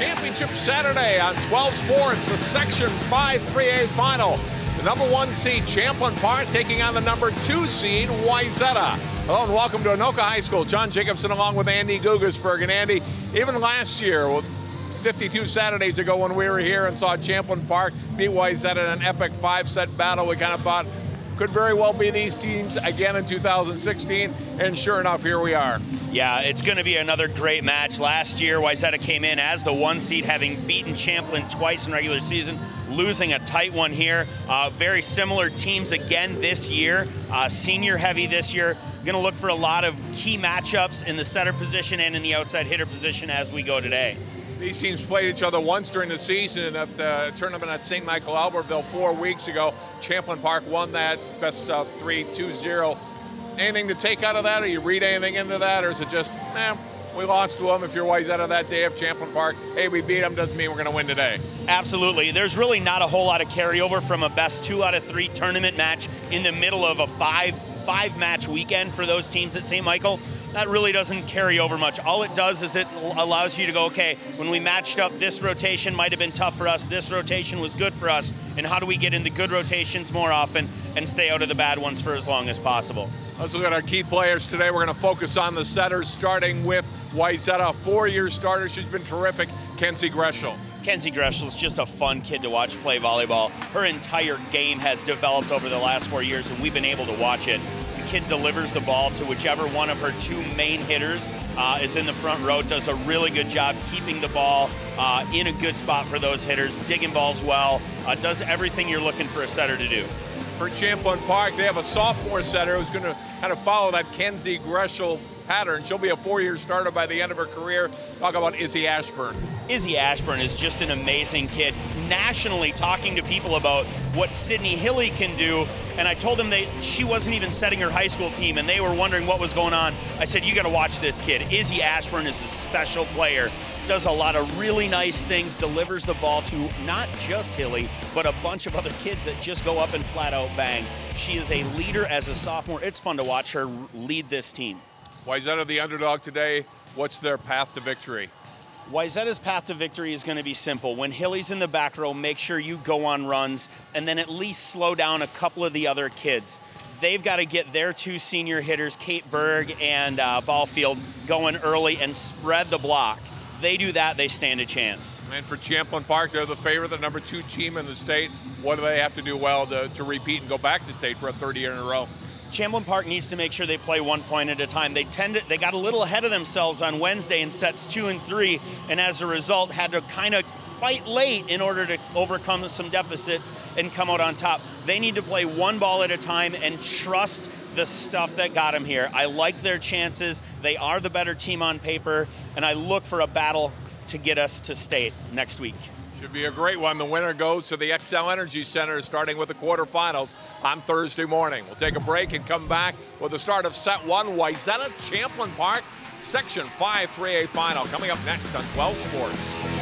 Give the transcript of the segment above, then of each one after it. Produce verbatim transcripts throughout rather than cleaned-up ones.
Championship Saturday on twelve Sports, the Section five three A final. The number one seed, Champlin Park, taking on the number two seed, Wayzata. Hello and welcome to Anoka High School. John Jacobson along with Andy Gugasberg. And Andy, even last year, well, fifty-two Saturdays ago when we were here and saw Champlin Park beat Wayzata in an epic five-set battle, we kind of thought could very well be these teams again in two thousand sixteen, and sure enough, here we are. Yeah, it's going to be another great match. Last year, Wayzata came in as the one seed, having beaten Champlin twice in regular season, losing a tight one here. Uh, very similar teams again this year, uh, senior heavy this year. Going to look for a lot of key matchups in the setter position and in the outside hitter position as we go today. These teams played each other once during the season at the tournament at Saint Michael Albertville four weeks ago. Champlin Park won that best of three, two zero. Anything to take out of that, or you read anything into that, or is it just, eh, we lost to them? If you're Wayzata that day of Champlin Park, hey, we beat them, doesn't mean we're going to win today. Absolutely. There's really not a whole lot of carryover from a best two out of three tournament match in the middle of a five, five match weekend for those teams at Saint Michael. That really doesn't carry over much. All it does is it allows you to go, okay, when we matched up, this rotation might have been tough for us, this rotation was good for us, and how do we get into good rotations more often and stay out of the bad ones for as long as possible? Let's look at our key players today. We're going to focus on the setters, starting with Wayzata, four-year starter. She's been terrific, Kenzie Greshel. Kenzie Greshel is just a fun kid to watch play volleyball. Her entire game has developed over the last four years, and we've been able to watch it. The kid delivers the ball to whichever one of her two main hitters uh, is in the front row, does a really good job keeping the ball uh, in a good spot for those hitters, digging balls well, uh, does everything you're looking for a setter to do. For Champlin Park, they have a sophomore setter who's going to kind of follow that Kenzie Greshel pattern. She'll be a four-year starter by the end of her career. Talk about Izzy Ashburn. Izzy Ashburn is just an amazing kid. Nationally talking to people about what Sydney Hilly can do, and I told them that she wasn't even setting her high school team, and they were wondering what was going on. I said, you got to watch this kid. Izzy Ashburn is a special player, does a lot of really nice things, delivers the ball to not just Hilly, but a bunch of other kids that just go up and flat out bang. She is a leader as a sophomore. It's fun to watch her lead this team. Wayzata the underdog today. What's their path to victory? Wayzata's path to victory is going to be simple. When Hilly's in the back row, make sure you go on runs and then at least slow down a couple of the other kids. They've got to get their two senior hitters, Kate Berg and uh, Ballfield, going early and spread the block. If they do that, they stand a chance. And for Champlin Park, they're the favorite, the number two team in the state. What do they have to do well to, to repeat and go back to state for a third year in a row? Champlin Park needs to make sure they play one point at a time. They tend to, they got a little ahead of themselves on Wednesday in sets two and three, and as a result had to kind of fight late in order to overcome some deficits and come out on top. They need to play one ball at a time and trust the stuff that got them here. I like their chances. They are the better team on paper, and I look for a battle to get us to state next week. Should be a great one. The winner goes to the X L Energy Center, starting with the quarterfinals on Thursday morning. We'll take a break and come back with the start of set one, Wayzata Champlin Park, Section five three A final, coming up next on twelve Sports.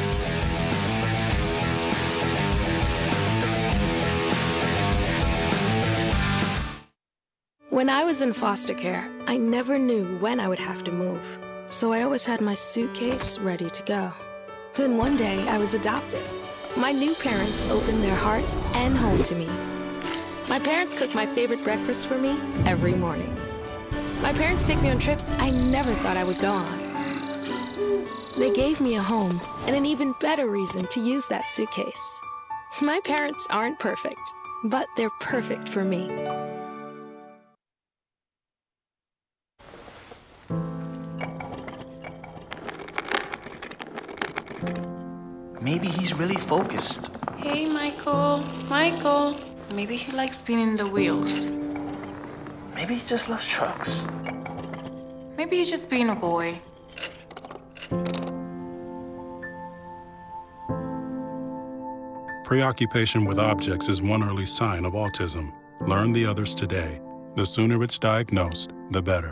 When I was in foster care, I never knew when I would have to move, so I always had my suitcase ready to go. Then one day, I was adopted. My new parents opened their hearts and home to me. My parents cook my favorite breakfast for me every morning. My parents take me on trips I never thought I would go on. They gave me a home and an even better reason to use that suitcase. My parents aren't perfect, but they're perfect for me. Maybe he's really focused. Hey, Michael. Michael. Maybe he likes spinning the wheels. Maybe he just loves trucks. Maybe he's just being a boy. Preoccupation with objects is one early sign of autism. Learn the others today. The sooner it's diagnosed, the better.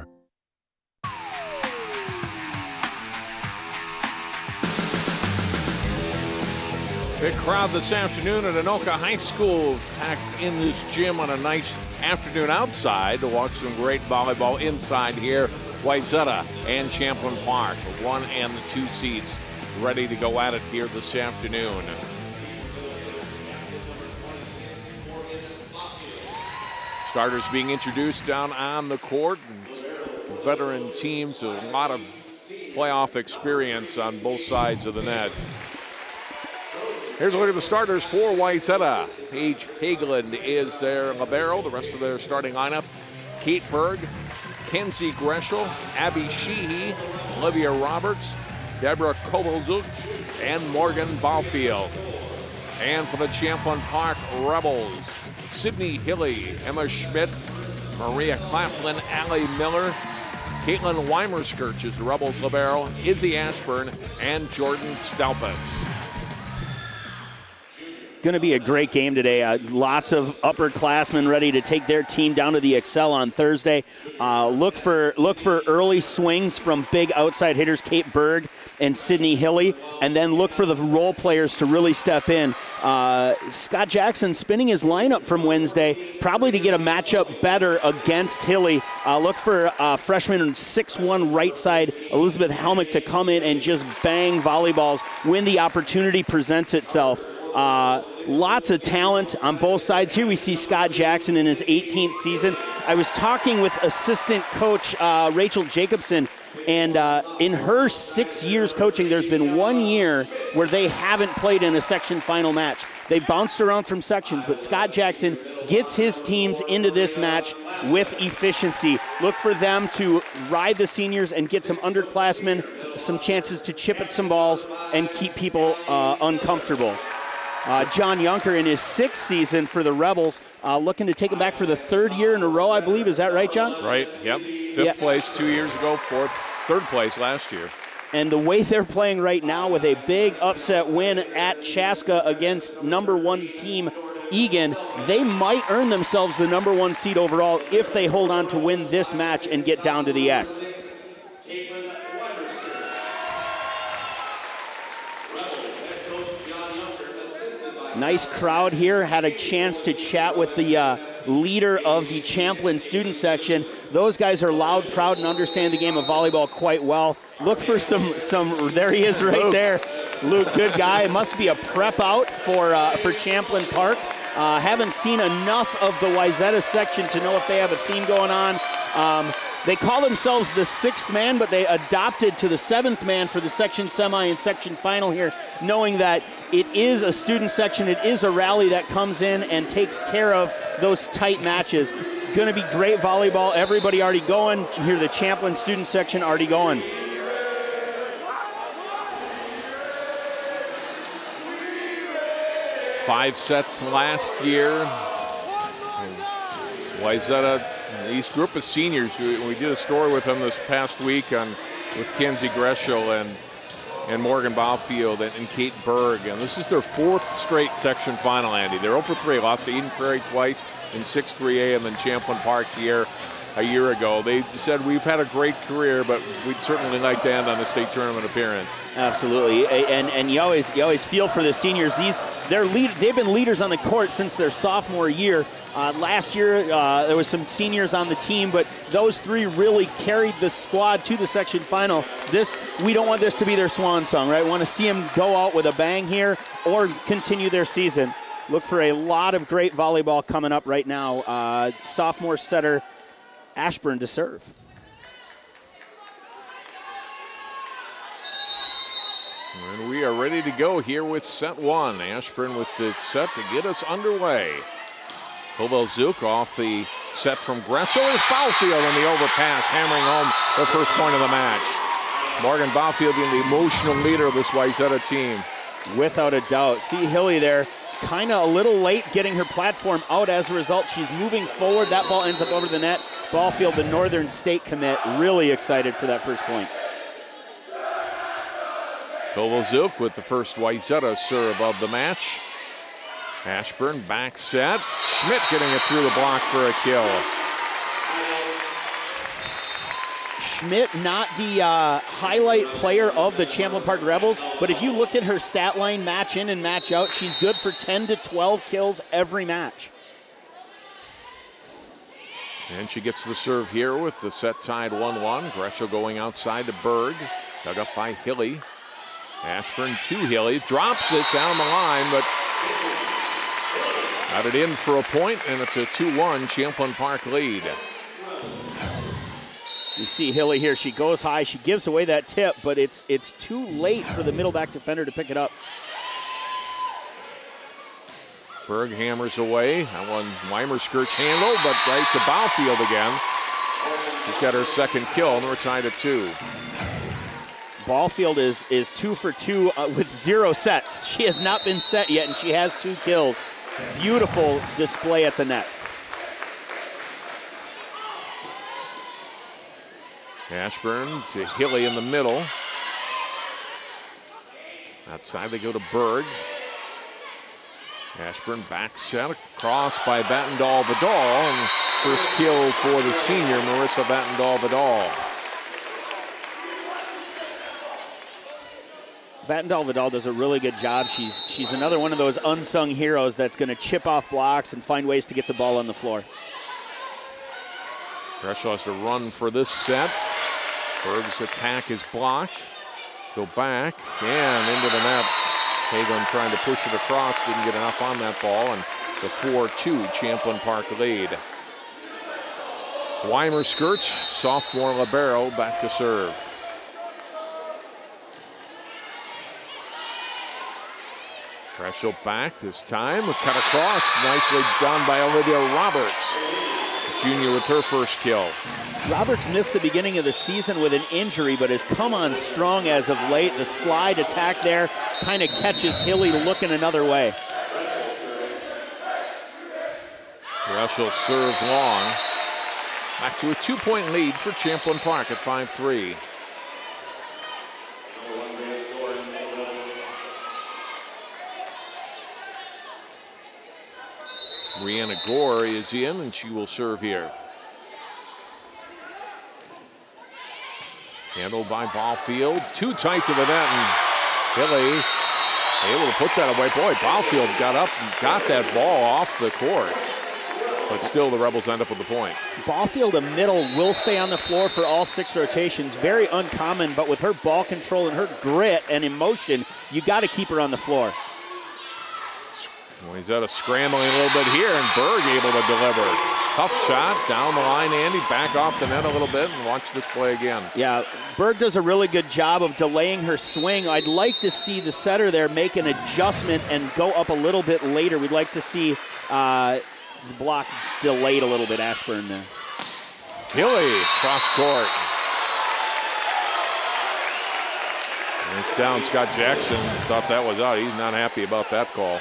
Big crowd this afternoon at Anoka High School, packed in this gym on a nice afternoon outside to watch some great volleyball inside here. Wayzata and Champlin Park, the one and the two seeds ready to go at it here this afternoon. Starters being introduced down on the court. Veteran teams, a lot of playoff experience on both sides of the net. Here's a look at the starters for Wayzata. Paige Hageland is their libero. The rest of their starting lineup: Kate Berg, Kenzie Greshel, Abby Sheehy, Olivia Roberts, Deborah Kovalzuk, and Morgan Baufield. And for the Champlin Park Rebels, Sydney Hilly, Emma Schmidt, Maria Claflin, Allie Miller, Caitlin Weimerskirch is the Rebels libero, Izzy Ashburn, and Jordan Stalpus. Going to be a great game today. Uh, lots of upperclassmen ready to take their team down to the Excel on Thursday. Uh, look for look for early swings from big outside hitters Kate Berg and Sydney Hilly, and then look for the role players to really step in. Uh, Scott Jackson spinning his lineup from Wednesday, probably to get a matchup better against Hilly. Uh, look for uh, freshman six one right side Elizabeth Helmick to come in and just bang volleyballs when the opportunity presents itself. Uh, lots of talent on both sides. Here we see Scott Jackson in his eighteenth season. I was talking with assistant coach uh, Rachel Jacobson, and uh, in her six years coaching, there's been one year where they haven't played in a section final match. They bounced around from sections, but Scott Jackson gets his teams into this match with efficiency. Look for them to ride the seniors and get some underclassmen some chances to chip at some balls and keep people uh, uncomfortable. Uh, John Yunker in his sixth season for the Rebels, uh, looking to take him back for the third year in a row, I believe. Is that right, John? Right, yep. Fifth yeah. place two years ago, fourth, third place last year. And the way they're playing right now with a big upset win at Chaska against number one team Egan, they might earn themselves the number one seed overall if they hold on to win this match and get down to the X. Nice crowd here. Had a chance to chat with the uh, leader of the Champlin student section. Those guys are loud, proud, and understand the game of volleyball quite well. Look for some, some there he is right Luke. there. Luke, good guy. It must be a prep out for, uh, for Champlin Park. Uh, haven't seen enough of the Wayzata section to know if they have a theme going on. Um, They call themselves the sixth man, but they adopted to the seventh man for the section semi and section final here, knowing that it is a student section, it is a rally that comes in and takes care of those tight matches. Going to be great volleyball. Everybody already going. Here, the Champlin student section already going. Five sets last year. Wayzata. These group of seniors, we, we did a story with them this past week on with Kenzie Greshel and and Morgan Baufield and, and Kate Berg, and this is their fourth straight section final, Andy. They're oh for three, lost to Eden Prairie twice in six three A and then Champlin Park here a year ago. They said, we've had a great career, but we'd certainly like to end on a state tournament appearance. Absolutely, and and you always you always feel for the seniors. These they're lead, they've been leaders on the court since their sophomore year. Uh, last year, uh, there was some seniors on the team, but those three really carried the squad to the section final. This, we don't want this to be their swan song, right? We want to see them go out with a bang here or continue their season. Look for a lot of great volleyball coming up right now. Uh, sophomore setter Ashburn to serve. And we are ready to go here with set one. Ashburn with the set to get us underway. Kovalzuk off the set from Gressel. Is Baufield in the overpass, hammering home the first point of the match. Morgan Baufield being the emotional leader of this Wayzata team. Without a doubt. See Hilly there, kind of a little late getting her platform out. As a result, she's moving forward. That ball ends up over the net. Baufield, the Northern State commit, really excited for that first point. Kovalzuk with the first Wayzata serve of the match. Ashburn back set. Schmidt getting it through the block for a kill. Schmidt, not the uh, highlight player of the Champlin Park Rebels, but if you look at her stat line match in and match out, she's good for ten to twelve kills every match. And she gets the serve here with the set tied one one. Greshel going outside to Berg. Dug up by Hilly. Ashburn to Hilly, drops it down the line, but got it in for a point, and it's a two one Champlin Park lead. You see Hilly here, she goes high, she gives away that tip, but it's it's too late for the middle back defender to pick it up. Berg hammers away. That one Weimer skirts handle, but right to Baufield again. She's got her second kill, and we're tied at two. Ballfield is is two for two uh, with zero sets. She has not been set yet, and she has two kills. Beautiful display at the net. Ashburn to Hilly in the middle. Outside they go to Berg. Ashburn back set across by Vattendahl Vidal, and first kill for the senior, Marissa Vattendahl Vidal. Vattendahl Vidal does a really good job. She's she's another one of those unsung heroes that's going to chip off blocks and find ways to get the ball on the floor. Greshel has to run for this set. Berg's attack is blocked. Go back and into the net. Hagelin trying to push it across, didn't get enough on that ball, and the four two Champlin Park lead. Weimer skirts, sophomore libero, back to serve. Greshel back this time, cut across, nicely done by Olivia Roberts. The junior with her first kill. Roberts missed the beginning of the season with an injury, but has come on strong as of late. The slide attack there kind of catches Hilly looking another way. Greshel serves long. Back to a two-point lead for Champlin Park at five three. Brianna Gore is in, and she will serve here. Handled by Ballfield, too tight to the net, and Hilly able to put that away. Boy, Ballfield got up and got that ball off the court, but still the Rebels end up with the point. Ballfield, a middle, will stay on the floor for all six rotations. Very uncommon, but with her ball control and her grit and emotion, you got to keep her on the floor. Wayzata scrambling a little bit here, and Berg able to deliver. Tough shot down the line, Andy. Back off the net a little bit and watch this play again. Yeah, Berg does a really good job of delaying her swing. I'd like to see the setter there make an adjustment and go up a little bit later. We'd like to see uh, the block delayed a little bit. Ashburn there. Hilly cross court. And it's down. Scott Jackson thought that was out. He's not happy about that call.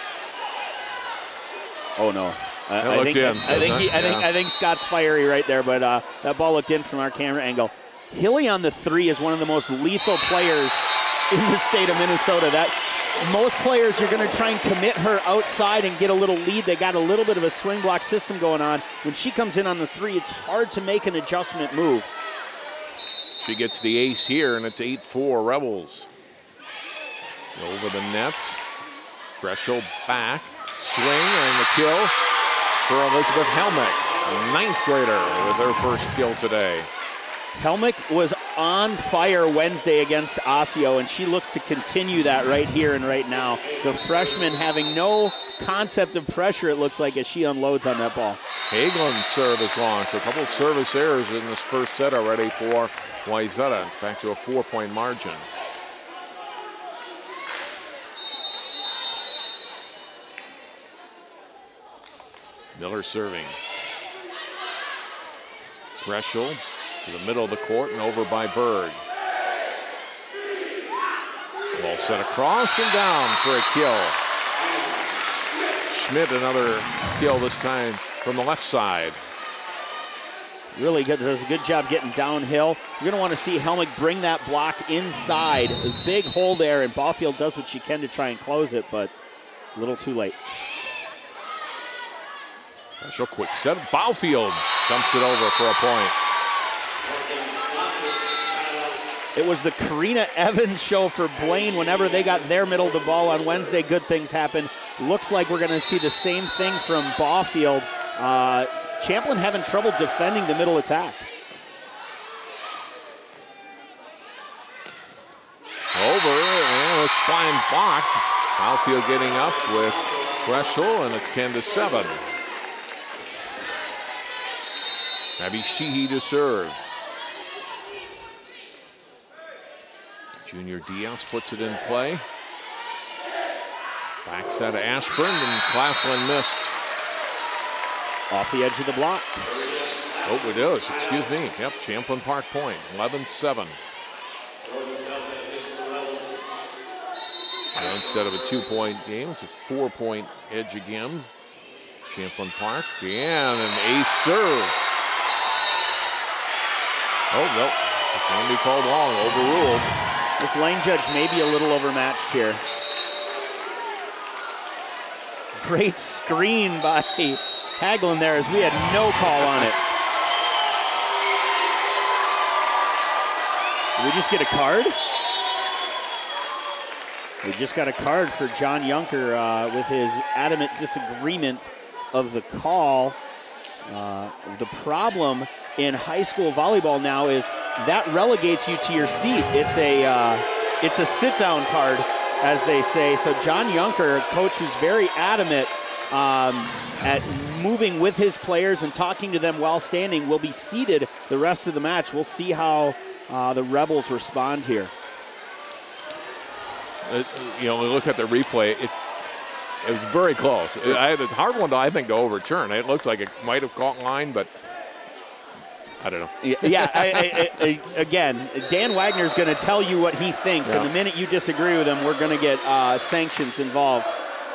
Oh no! Uh, I, looked think, in, I, I think he, I think yeah. I think Scott's fiery right there, but uh, that ball looked in from our camera angle. Hilly on the three is one of the most lethal players in the state of Minnesota. That most players, you're going to try and commit her outside and get a little lead. They got a little bit of a swing block system going on. When she comes in on the three, it's hard to make an adjustment move. She gets the ace here, and it's eight four Rebels. Over the net. Greshel back. Swing and the kill for Elizabeth Helmick, a ninth grader with her first kill today. Helmick was on fire Wednesday against Osseo, and she looks to continue that right here and right now. The freshman having no concept of pressure, it looks like, as she unloads on that ball. Hagelin service long, so a couple of service errors in this first set already for Wayzata. It's back to a four-point margin. Miller serving. Greshel to the middle of the court and over by Berg. Ball set across and down for a kill. Schmidt another kill, this time from the left side. Really good, does a good job getting downhill. You're gonna wanna see Helmick bring that block inside. A big hole there, and Ballfield does what she can to try and close it, but a little too late. Greshel quick set. Baufield dumps it over for a point. It was the Karina Evans show for Blaine whenever they got their middle of the ball on Wednesday. Good things happen. Looks like we're going to see the same thing from Baufield. Uh, Champlin having trouble defending the middle attack. Over, and was flying blocked. Outfield getting up with Gressel, and it's ten to seven. Abishihi to serve. Junior Diaz puts it in play. Backside of Ashburn, and Claflin missed. Off the edge of the block. Oh, it is. Excuse me. Yep, Champlin Park point, eleven seven. Now, instead of a two-point game, it's a four-point edge again. Champlin Park, and an ace serve. Oh, no. It's going to be called long, overruled. This lane judge may be a little overmatched here. Great screen by Hagelin there, as we had no call on it. Did we just get a card? We just got a card for John Yunker uh, with his adamant disagreement of the call. Uh, the problem in high school volleyball now is that relegates you to your seat. It's a uh, it's a sit-down card, as they say. So John Yunker, a coach who's very adamant um, at moving with his players and talking to them while standing, will be seated the rest of the match. We'll see how uh, the Rebels respond here. Uh, you know, look at the replay. It, it was very close. It, I, it's a hard one, to, I think, to overturn. It looked like it might have caught line, but I don't know. Yeah, I, I, I, again, Dan Wagner's going to tell you what he thinks, yeah. And the minute you disagree with him, we're going to get uh, sanctions involved.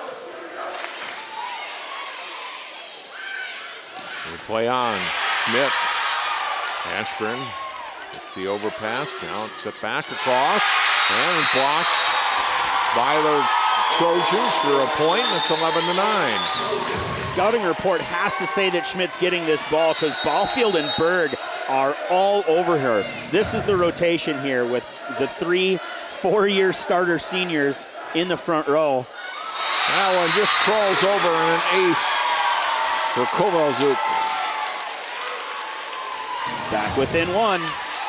We play on. Schmidt. Ashburn. It's the overpass. Now it's set back across. And blocked by the Trojans for a point. It's eleven to nine. Scouting report has to say that Schmidt's getting this ball because Ballfield and Berg are all over her. This is the rotation here with the three four-year starter seniors in the front row. That one just crawls over and an ace for Kovalchuk. Back within one.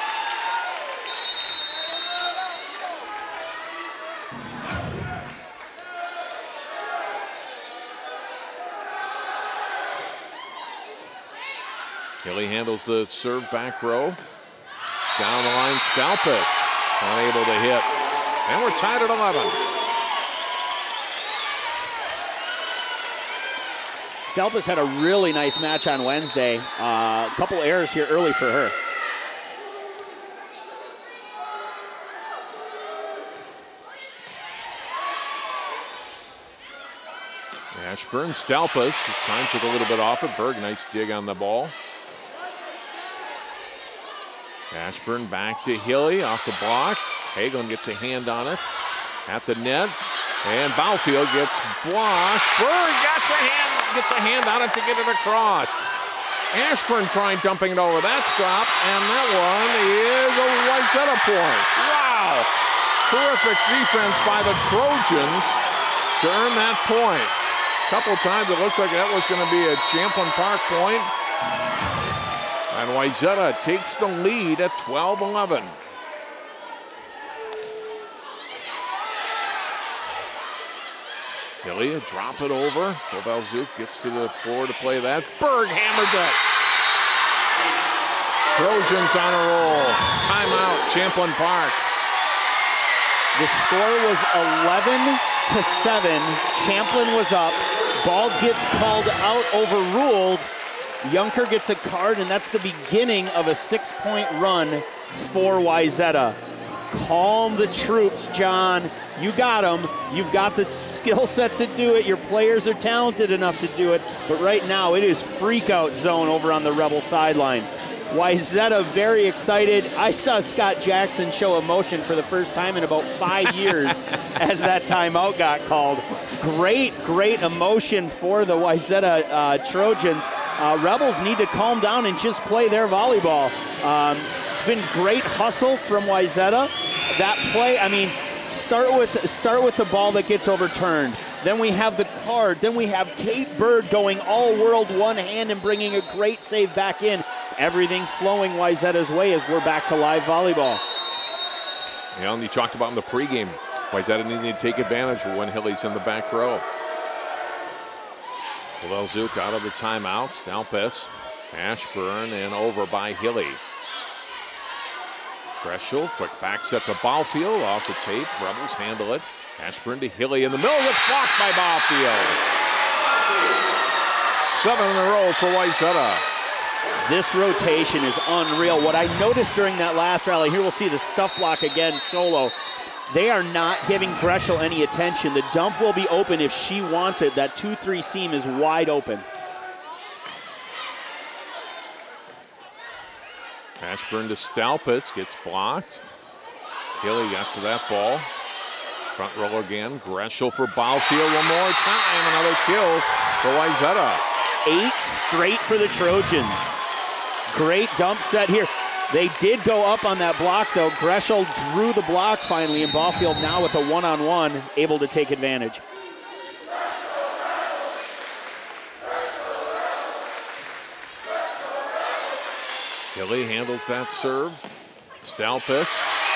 Hilly handles the serve back row. Down the line, Stalpus unable to hit. And we're tied at eleven. Stalpus had a really nice match on Wednesday. Uh, a couple errors here early for her. Ashburn, Stalpus. His time took a little bit off it. Berg, nice dig on the ball. Ashburn back to Hilly off the block. Hagelin gets a hand on it at the net. And Baufield gets blocked. Berg gets a hand, gets a hand on it to get it across. Ashburn trying dumping it over that stop, and that one is a Wayzata point. Wow! Terrific defense by the Trojans to earn that point. A couple times it looked like that was going to be a Champlin Park point. And Wayzata takes the lead at twelve eleven. Hilly, drop it over. Kovalchuk gets to the floor to play that. Berg hammers it. Trojans on a roll. Timeout, Champlin Park. The score was eleven to seven. Champlin was up. Ball gets called out, overruled. Yunker gets a card, and that's the beginning of a six-point run for Wayzata. Calm the troops, John. You got them. You've got the skill set to do it. Your players are talented enough to do it. But right now, it is freak-out zone over on the Rebel sideline. Wayzata very excited. I saw Scott Jackson show emotion for the first time in about five years as that timeout got called. Great, great emotion for the Wayzata uh, Trojans. Uh, Rebels need to calm down and just play their volleyball. Um, it's been great hustle from Wayzata. That play, I mean, start with start with the ball that gets overturned. Then we have the card. Then we have Kate Bird going all-world one hand and bringing a great save back in. Everything flowing Wayzata's way as we're back to live volleyball. Yeah, and you talked about in the pregame, Wayzata needing to take advantage of when Hilly's in the back row. Kovalchuk out of the timeout. Stalpus, Ashburn, and over by Hilly. Greshel, quick back set to Baufield, off the tape. Rebels handle it. Ashburn to Hilly in the middle. It's blocked by Baufield. Seven in a row for Wayzata. This rotation is unreal. What I noticed during that last rally, here we'll see the stuff block again solo. They are not giving Greshel any attention. The dump will be open if she wants it. That two three seam is wide open. Ashburn to Stalpus, gets blocked. Hilly got to that ball. Front row again. Greshel for Baufield one more time. Another kill for Wayzata. Eight straight for the Trojans. Great dump set here. They did go up on that block, though. Greshel drew the block finally, and Baufield now with a one-on-one, able to take advantage. Hilly handles that serve. Stalpus.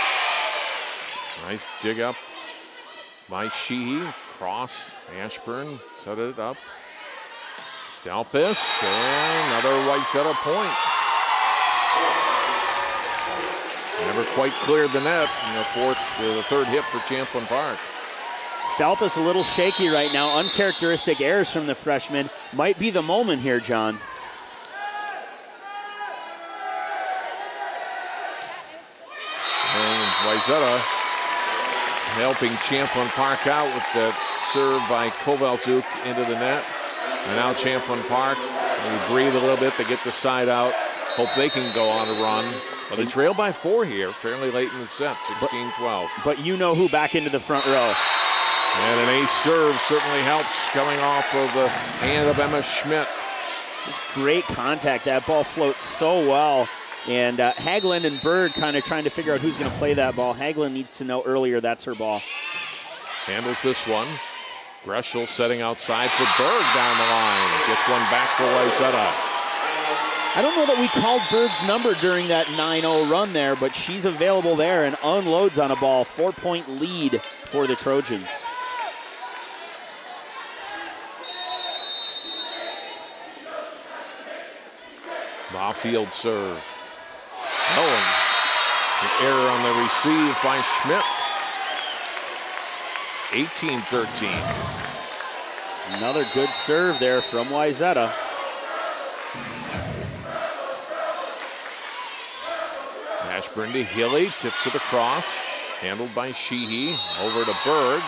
Nice jig up by Sheehy. Cross. Ashburn set it up. Stalpus, and another Wayzata point. Never quite cleared the net in the fourth, the third hit for Champlin Park. Stalpus a little shaky right now. Uncharacteristic errors from the freshman. Might be the moment here, John. And Wayzata helping Champlin Park out with that serve by Kovalchuk into the net. And now Champlin Park, they breathe a little bit, they get the side out. Hope they can go on a run. But they trail by four here, fairly late in the set, sixteen twelve. But you know who back into the front row. And an ace serve certainly helps coming off of the hand of Emma Schmidt. Just great contact. That ball floats so well. And uh, Hagelin and Berg kind of trying to figure out who's going to play that ball. Hagelin needs to know earlier that's her ball. Handles this one. Greshel setting outside for Berg down the line. Gets one back for Wayzata. I don't know that we called Berg's number during that nine oh run there, but she's available there and unloads on a ball. Four-point lead for the Trojans. Baufield serve. Oh, an error on the receive by Schmidt. eighteen thirteen. Another good serve there from Wayzata. Ashburn to Hilly, tips it across. Handled by Sheehy, over to Berg.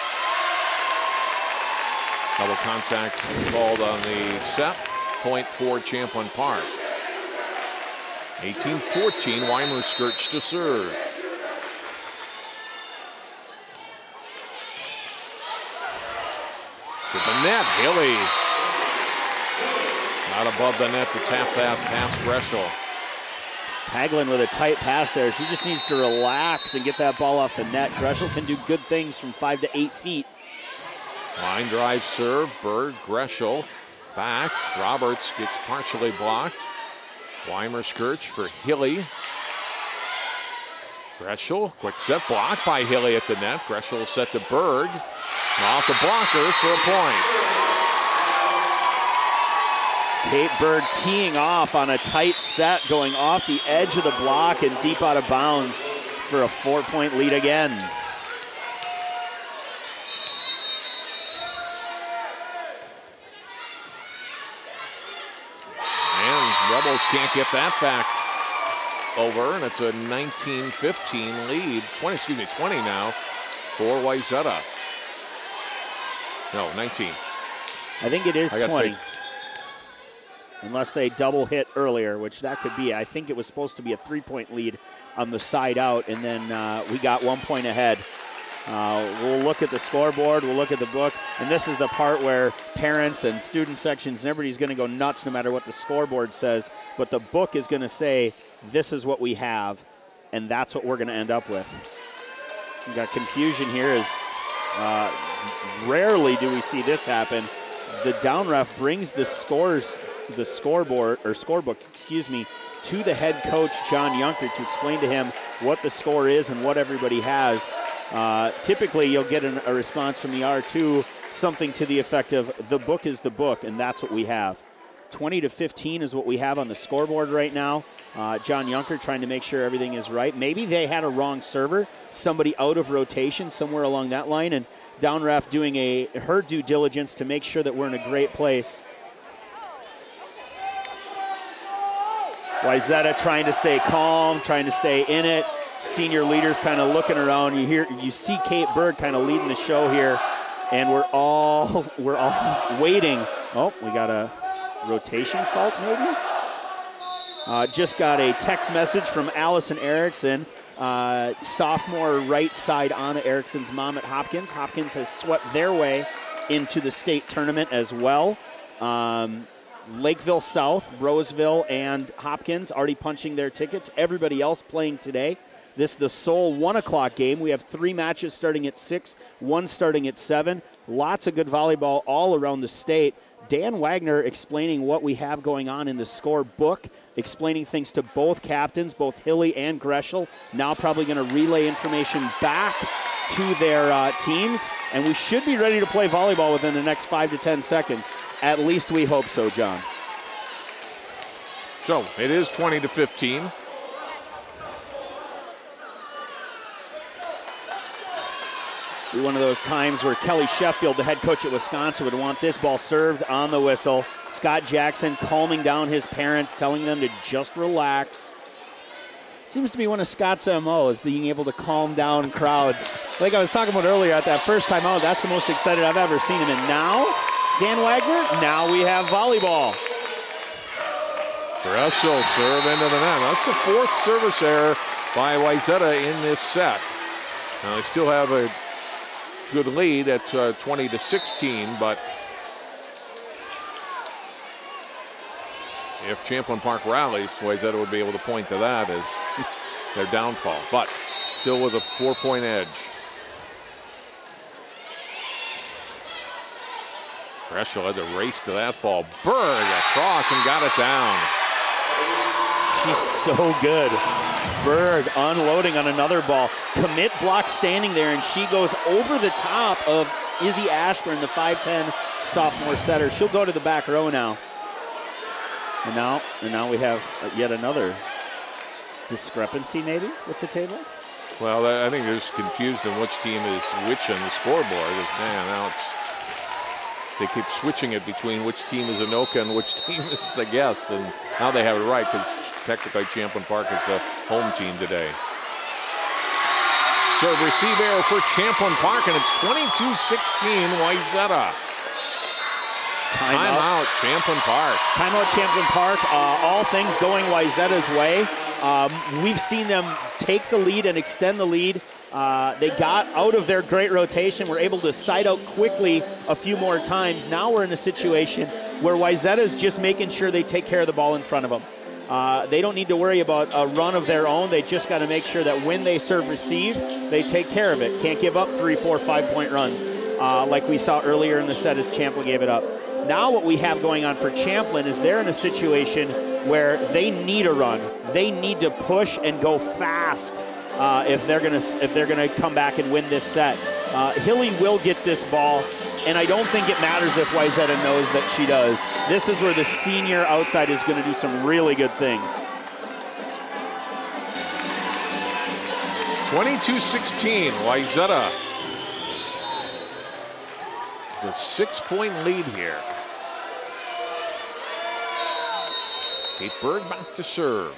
Double contact called on the set. Point for Champlin Park. eighteen fourteen, Weimer skirts to serve. To the net, Hilly. Not above the net to tap that past Greshel. Hagelin with a tight pass there. She just needs to relax and get that ball off the net. Greshel can do good things from five to eight feet. Line drive serve, Berg, Greshel, back. Roberts gets partially blocked. Weimer skirts for Hilly. Greshel, quick set block by Hilly at the net. Greshel set to Berg. Off the blocker for a point. Kate Berg teeing off on a tight set, going off the edge of the block and deep out of bounds for a four-point lead again. And Rebels can't get that back over, and it's a nineteen fifteen lead. twenty, excuse me, twenty now for Wayzata. No, nineteen. I think it is twenty. Fake. Unless they double hit earlier, which that could be. I think it was supposed to be a three-point lead on the side out, and then uh, we got one point ahead. Uh, we'll look at the scoreboard, we'll look at the book, and this is the part where parents and student sections and everybody's going to go nuts no matter what the scoreboard says, but the book is going to say, this is what we have, and that's what we're going to end up with. We got confusion here as uh, rarely do we see this happen. The down ref brings the scores, the scoreboard, or scorebook, excuse me, to the head coach, John Yunker, to explain to him what the score is and what everybody has. uh, typically you'll get an, a response from the R two, something to the effect of, the book is the book, and that's what we have. twenty to fifteen is what we have on the scoreboard right now. Uh, John Junker trying to make sure everything is right. Maybe they had a wrong server, somebody out of rotation somewhere along that line, and Downref doing a her due diligence to make sure that we're in a great place. Wayzata trying to stay calm, trying to stay in it. Senior leaders kind of looking around. You hear, you see Kate Berg kind of leading the show here, and we're all we're all waiting. Oh, we got a rotation fault maybe. Uh, just got a text message from Allison Erickson, uh, sophomore right side Anna Erickson's mom at Hopkins. Hopkins has swept their way into the state tournament as well. Um, Lakeville South, Roseville, and Hopkins already punching their tickets. Everybody else playing today. This is the sole one o'clock game. We have three matches starting at six, one starting at seven. Lots of good volleyball all around the state. Dan Wagner explaining what we have going on in the score book, explaining things to both captains, both Hilly and Greschel. Now probably going to relay information back to their uh, teams, and we should be ready to play volleyball within the next five to ten seconds. At least we hope so, John. So it is twenty to fifteen. Be one of those times where Kelly Sheffield, the head coach at Wisconsin, would want this ball served on the whistle. Scott Jackson calming down his parents, telling them to just relax. Seems to be one of Scott's M Os, being able to calm down crowds. Like I was talking about earlier, at that first time out, that's the most excited I've ever seen him. And now, Dan Wagner, now we have volleyball. Greschel serve into the net. That's the fourth service error by Wayzata in this set. Now they still have a good lead at uh, twenty to sixteen, but if Champlin Park rallies, Wayzata would be able to point to that as their downfall, but still with a four-point edge. Greschel had to race to that ball. Berg across and got it down. She's so good. Berg unloading on another ball. Commit block standing there, and she goes over the top of Izzy Ashburn, the five ten sophomore setter. She'll go to the back row now. And now, and now we have yet another discrepancy maybe with the table. Well, I think they're just confused on which team is which on the scoreboard. Man, now it's, they keep switching it between which team is Anoka and which team is the guest, and now they have it right because technically Champlin Park is the home team today. Serve receive error for Champlin Park, and it's twenty-two sixteen Wayzata. Timeout, Time Champlin Park. Timeout Champlin Park. Uh, all things going Wayzata's way. Um, we've seen them take the lead and extend the lead. Uh, they got out of their great rotation, were able to side out quickly a few more times. Now we're in a situation where Wayzata is just making sure they take care of the ball in front of them. Uh, they don't need to worry about a run of their own. They just got to make sure that when they serve receive, they take care of it. Can't give up three, four, five point runs uh, like we saw earlier in the set as Champlin gave it up. Now what we have going on for Champlin is they're in a situation where they need a run. They need to push and go fast. Uh, if they're gonna if they're gonna come back and win this set. Uh, Hilly will get this ball, and I don't think it matters if Wayzata knows that she does. This is where the senior outside is gonna do some really good things. twenty-two sixteen, Wayzata. The six-point lead here. Kate Berg back to serve.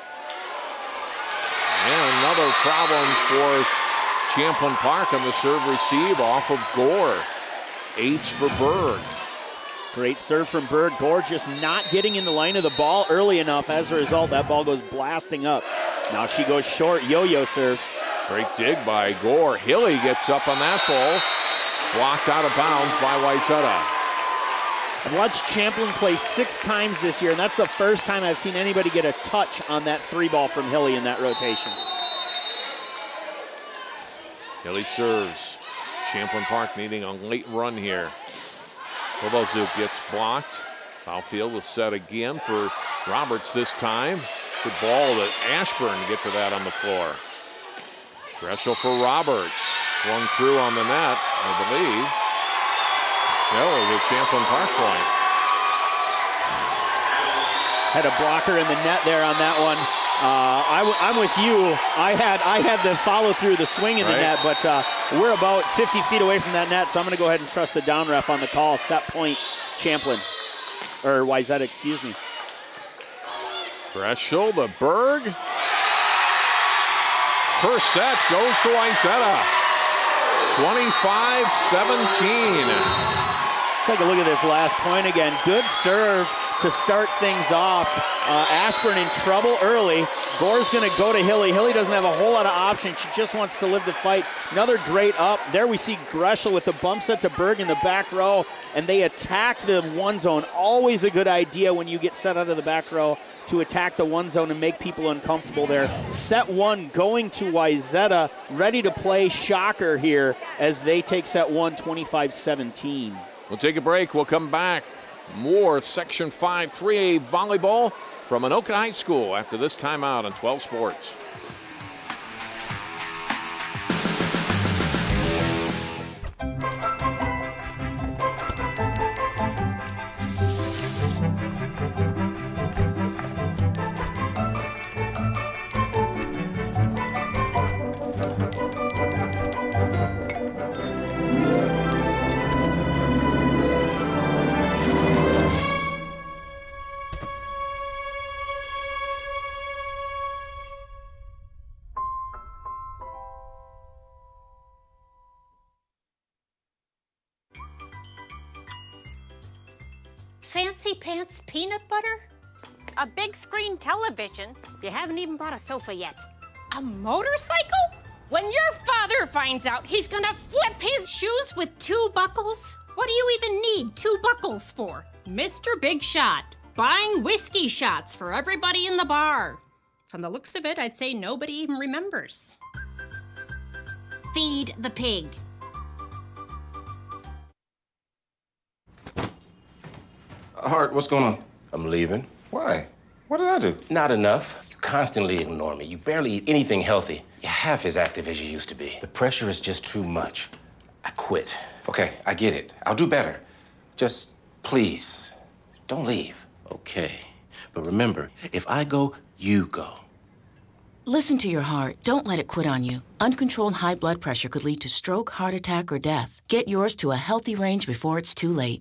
And another problem for Champlin Park on the serve receive off of Gore. Ace for Berg. Great serve from Berg. Gore just not getting in the line of the ball early enough. As a result, that ball goes blasting up. Now she goes short, yo-yo serve. Great dig by Gore. Hilly gets up on that ball. Blocked out of bounds by Wayzata. I've watched Champlin play six times this year, and that's the first time I've seen anybody get a touch on that three ball from Hilly in that rotation. Hilly serves. Champlin Park needing a late run here. Bobozook gets blocked. Foul field was set again for Roberts this time. Good ball to Ashburn to get to that on the floor. Greschel for Roberts. Swung through on the net, I believe. No, it was Champlin Park point. Had a blocker in the net there on that one. Uh, I w I'm with you. I had I had the follow through the swing in the right. net, but uh, we're about fifty feet away from that net, so I'm going to go ahead and trust the down ref on the call. Set point, Champlin, or Wayzata, excuse me. Breschel to Berg. First set goes to Wayzata. twenty-five seventeen. Let's take a look at this last point again. Good serve to start things off. Uh, Ashburn in trouble early. Gore's going to go to Hilly. Hilly doesn't have a whole lot of options. She just wants to live the fight. Another great up. There we see Breschel with the bump set to Berg in the back row, and they attack the one zone. Always a good idea when you get set out of the back row to attack the one zone and make people uncomfortable there. Set one going to Wayzata, ready to play shocker here as they take set one, twenty-five seventeen. We'll take a break. We'll come back. More Section five three A volleyball from Anoka High School after this timeout on twelve Sports. Fancy pants peanut butter? A big screen television? You haven't even bought a sofa yet. A motorcycle? When your father finds out, he's gonna flip his shoes with two buckles? What do you even need two buckles for? Mister Big Shot, buying whiskey shots for everybody in the bar. From the looks of it, I'd say nobody even remembers. Feed the pig. Hart, what's going on? I'm leaving. Why? What did I do? Not enough. You constantly ignore me. You barely eat anything healthy. You're half as active as you used to be. The pressure is just too much. I quit. Okay, I get it. I'll do better. Just please, don't leave. Okay. But remember, if I go, you go. Listen to your heart. Don't let it quit on you. Uncontrolled high blood pressure could lead to stroke, heart attack, or death. Get yours to a healthy range before it's too late.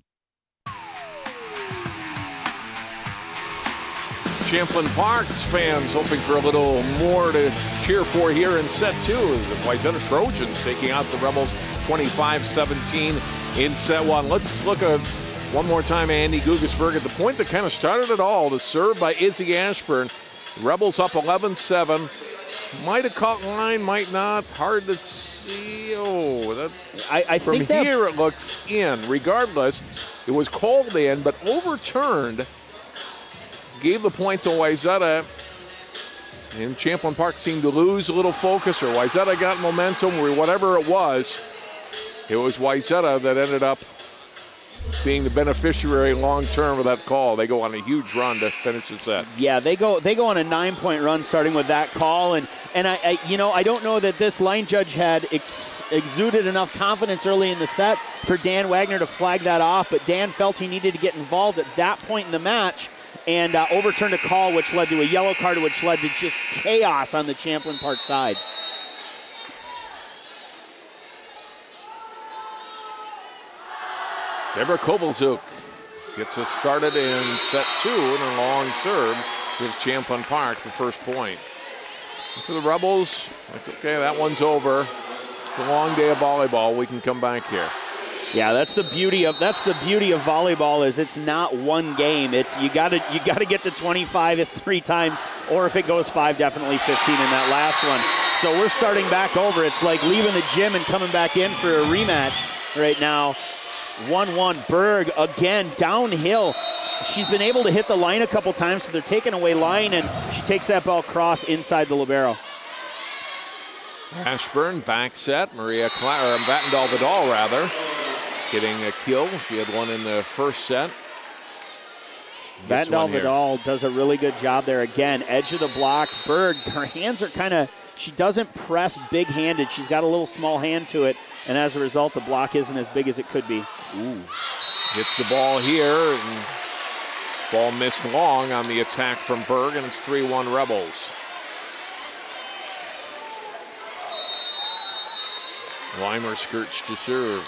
Champlin Park's fans hoping for a little more to cheer for here in set two. The Wayzata Trojans taking out the Rebels twenty-five seventeen in set one. Let's look at one more time Andy Gugasberg at the point that kind of started it all. The serve by Izzy Ashburn. Rebels up eleven seven. Might have caught line, might not. Hard to see. Oh, that, I, I from think that... here it looks in. Regardless, it was called in, but overturned. Gave the point to Wayzata, and Champlin Park seemed to lose a little focus, or Wayzata got momentum, or whatever it was. It was Wayzata that ended up being the beneficiary long-term of that call. They go on a huge run to finish the set. Yeah, they go they go on a nine-point run starting with that call, and and I, I you know I don't know that this line judge had ex exuded enough confidence early in the set for Dan Wagner to flag that off, but Dan felt he needed to get involved at that point in the match. And uh, overturned a call which led to a yellow card, which led to just chaos on the Champlin Park side. Deborah Kovalchuk gets us started in set two, and a long serve gives Champlin Park the first point. And for the Rebels, like, okay, that one's over. It's a long day of volleyball. We can come back here. Yeah, that's the beauty of that's the beauty of volleyball is it's not one game. It's you got to you got to get to twenty-five three times, or if it goes five, definitely fifteen in that last one. So we're starting back over. It's like leaving the gym and coming back in for a rematch right now. one one Berg again downhill. She's been able to hit the line a couple times, so they're taking away line, and she takes that ball cross inside the libero. Ashburn back set. Maria Cla or Vattendahl Vidal rather. Getting a kill. She had one in the first set. Vattendahl Vidal does a really good job there again. Edge of the block. Berg, her hands are kind of she doesn't press big-handed. She's got a little small hand to it, and as a result, the block isn't as big as it could be. Ooh. Hits the ball here, and ball missed long on the attack from Berg, and it's three one Rebels. Weimer skirts to serve.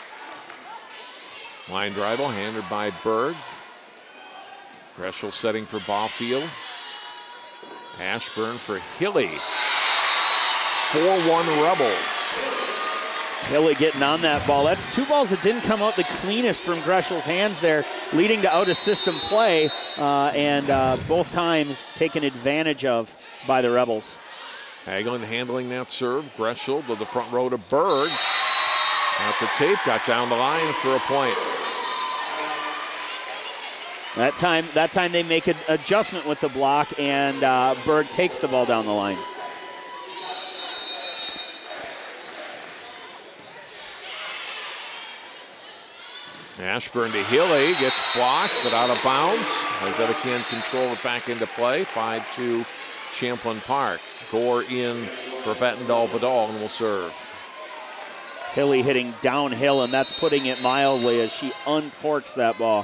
Line drive handed by Berg. Greshel setting for Ballfield. Ashburn for Hilly. four one Rebels. Hilly getting on that ball. That's two balls that didn't come out the cleanest from Greshel's hands there, leading to out-of-system play, uh, and uh, both times taken advantage of by the Rebels. Hagelin handling that serve. Greshel to the front row to Berg. At the tape, got down the line for a point. That time, that time they make an adjustment with the block, and uh, Berg takes the ball down the line. Ashburn to Hilly, gets blocked, but out of bounds. Wayzata can't control it back into play. five two Champlin Park. Gore in for Bettendorf Vidal and will serve. Hilly hitting downhill, and that's putting it mildly as she uncorks that ball.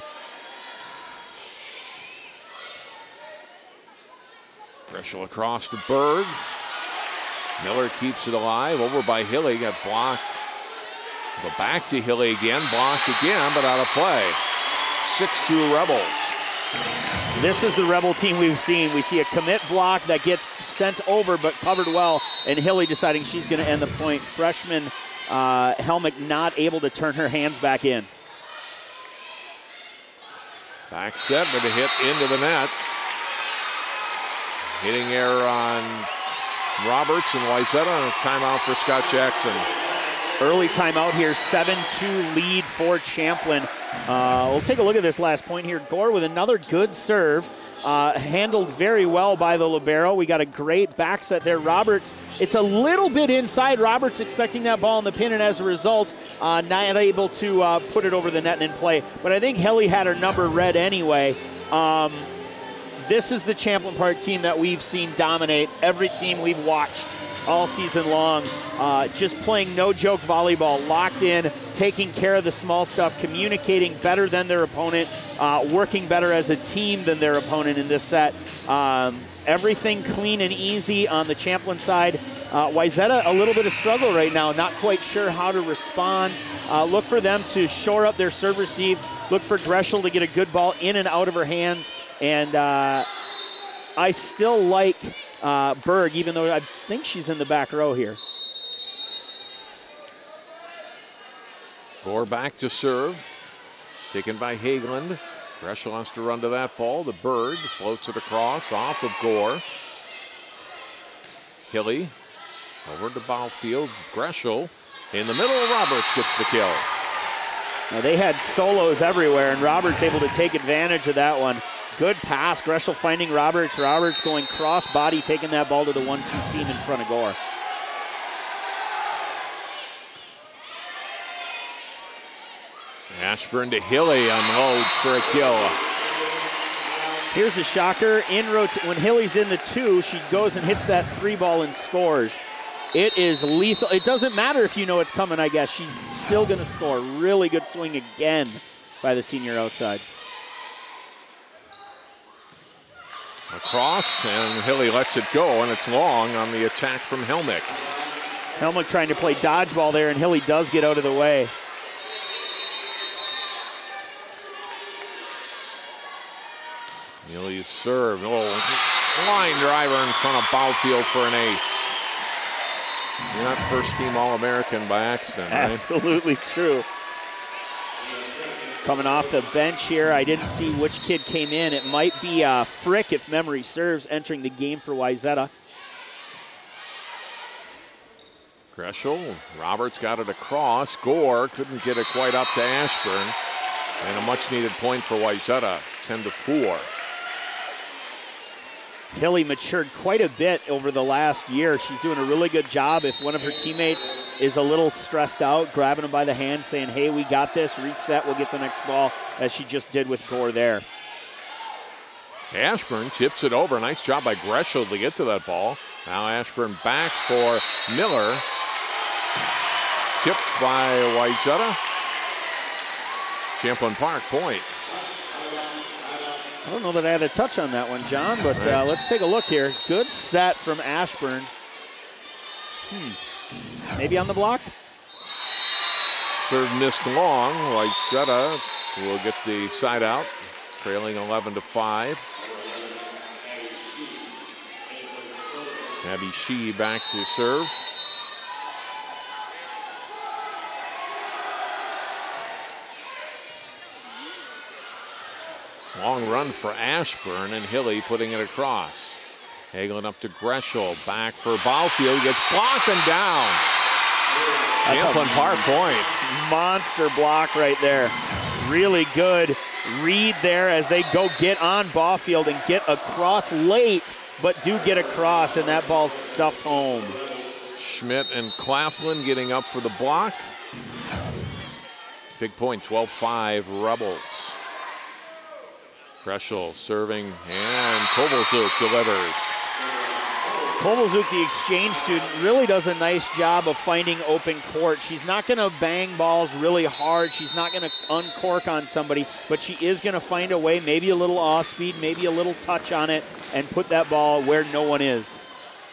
Greshel across to Berg. Miller keeps it alive. Over by Hilly, got blocked. Go back to Hilly again, blocked again, but out of play. six two Rebels. This is the Rebel team we've seen. We see a commit block that gets sent over but covered well, and Hilly deciding she's going to end the point. Freshman uh, Helmick not able to turn her hands back in. Back set, but a hit into the net. Hitting error on Roberts and Wayzata, and a timeout for Scott Jackson. Early timeout here, seven two lead for Champlin. Uh, we'll take a look at this last point here. Gore with another good serve, uh, handled very well by the libero. We got a great back set there. Roberts, it's a little bit inside. Roberts expecting that ball in the pin, and as a result, uh, not able to uh, put it over the net and in play. But I think Hilly had her number read anyway. Um, this is the Champlin Park team that we've seen dominate every team we've watched all season long. Uh, just playing no-joke volleyball, locked in, taking care of the small stuff, communicating better than their opponent, uh, working better as a team than their opponent in this set. Um, everything clean and easy on the Champlin side. Uh, Wayzata, a little bit of struggle right now, not quite sure how to respond. Uh, look for them to shore up their serve receive. Look for Greshel to get a good ball in and out of her hands. And uh, I still like uh, Berg, even though I think she's in the back row here. Gore back to serve. Taken by Hageland. Greshel wants to run to that ball. The Berg floats it across off of Gore. Hilly over to Ballfield. Greshel in the middle. Roberts gets the kill. Now they had solos everywhere, and Roberts able to take advantage of that one. Good pass. Greshel finding Roberts. Roberts going cross body, taking that ball to the one two seam in front of Gore. Ashburn to Hilly unloads for a kill. Here's a shocker. In rot- when Hilly's in the two, she goes and hits that three ball and scores. It is lethal. It doesn't matter if you know it's coming, I guess. She's still going to score. Really good swing again by the senior outside. Across, and Hilly lets it go, and it's long on the attack from Helmick. Helmick trying to play dodgeball there, and Hilly does get out of the way. Hilly's serve. Oh, line driver in front of Ballfield for an ace. You're not first team All-American by accident, right? Absolutely true. Coming off the bench here, I didn't see which kid came in. It might be uh, Frick, if memory serves, entering the game for Wayzata. Greshel, Roberts got it across. Gore couldn't get it quite up to Ashburn. And a much-needed point for Wayzata, ten to four. Hilly matured quite a bit over the last year. She's doing a really good job. If one of her teammates is a little stressed out, grabbing them by the hand, saying, hey, we got this, reset, we'll get the next ball, as she just did with Gore there. Ashburn tips it over. Nice job by Greshel to get to that ball. Now Ashburn back for Miller. Tipped by Wayzata. Champlin Park point. I don't know that I had a touch on that one, John, but uh, let's take a look here. Good set from Ashburn. Hmm. Maybe on the block? Serve missed long. Wayzata will get the side out, trailing eleven to five. Abby Shee back to serve. Long run for Ashburn, and Hilly putting it across. Hagelin up to Greshel, back for Ballfield, gets blocked and down. Champlin Park point. Monster block right there. Really good read there as they go get on Ballfield and get across late, but do get across, and that ball's stuffed home. Schmidt and Claflin getting up for the block. Big point, twelve five Rebels. Greshel serving, and Kovalzuk delivers. Kovalzuk, the exchange student, really does a nice job of finding open court. She's not going to bang balls really hard. She's not going to uncork on somebody, but she is going to find a way, maybe a little off speed, maybe a little touch on it, and put that ball where no one is.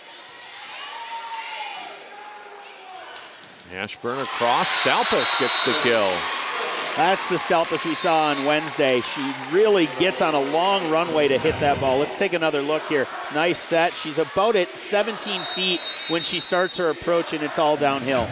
Ashburn across, Stalpus gets the kill. That's the Stalpus we saw on Wednesday. She really gets on a long runway to hit that ball. Let's take another look here. Nice set. She's about at seventeen feet when she starts her approach, and it's all downhill.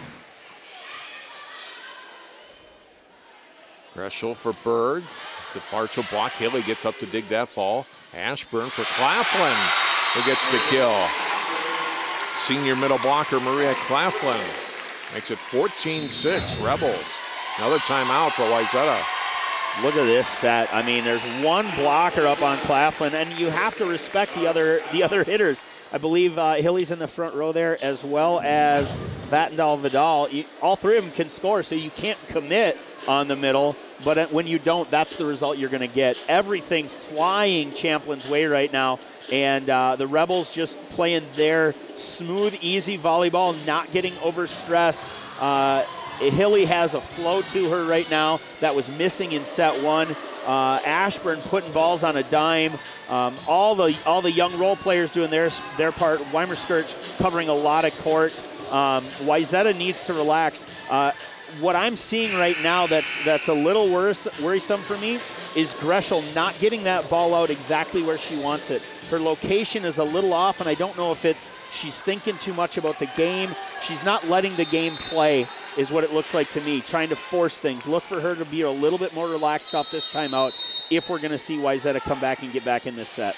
Greshel for Berg. The partial block. Hilly gets up to dig that ball. Ashburn for Claflin, who gets the kill. Senior middle blocker Maria Claflin makes it fourteen six Rebels. Another timeout for Wayzata. Look at this set. I mean, there's one blocker up on Claflin, and you have to respect the other the other hitters. I believe uh, Hilly's in the front row there, as well as Vatndal Vidal. You, all three of them can score, so you can't commit on the middle. But when you don't, that's the result you're going to get. Everything flying Champlin's way right now, and uh, the Rebels just playing their smooth, easy volleyball, not getting overstressed. Uh, Hilly has a flow to her right now that was missing in set one. Uh, Ashburn putting balls on a dime. Um, all the all the young role players doing their their part. Weimerskirch covering a lot of court. Um, Wayzata needs to relax. Uh, what I'm seeing right now that's that's a little worse, worrisome for me is Greshel not getting that ball out exactly where she wants it. Her location is a little off, and I don't know if it's she's thinking too much about the game. She's not letting the game play, is what it looks like to me, trying to force things. Look for her to be a little bit more relaxed off this timeout if we're going to see Wayzata come back and get back in this set.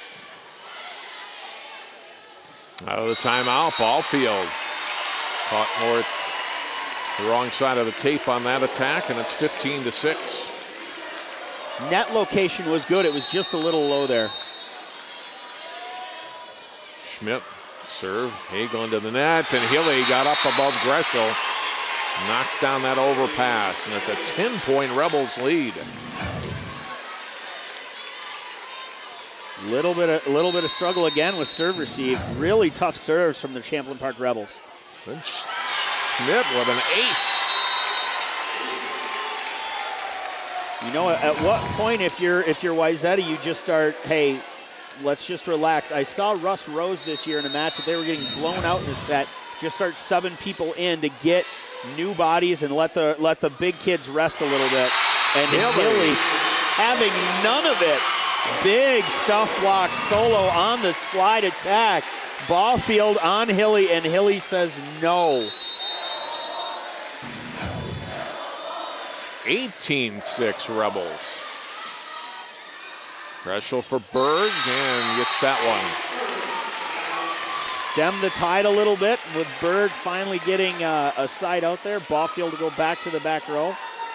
Out of the timeout, Ballfield caught more the wrong side of the tape on that attack, and it's fifteen to six. Net location was good. It was just a little low there. Schmidt serve, Hagel into the net, and Hilly got up above Greshel. Knocks down that overpass, and it's a ten-point Rebels lead. Little bit, of, little bit of struggle again with serve receive. Really tough serves from the Champlin Park Rebels. And Schmidt with an ace. You know, at what point, if you're if you're Wayzata, you just start, hey, let's just relax. I saw Russ Rose this year in a match that they were getting blown out in the set. Just start subbing people in to get new bodies and let the let the big kids rest a little bit. And Hilly having none of it. Big stuff block solo on the slide attack. Ballfield on Hilly, and Hilly says no. eighteen six Rebels. Greshel for Berg, and gets that one. Stem the tide a little bit with Berg finally getting uh, a side out there. Ballfield to go back to the back row.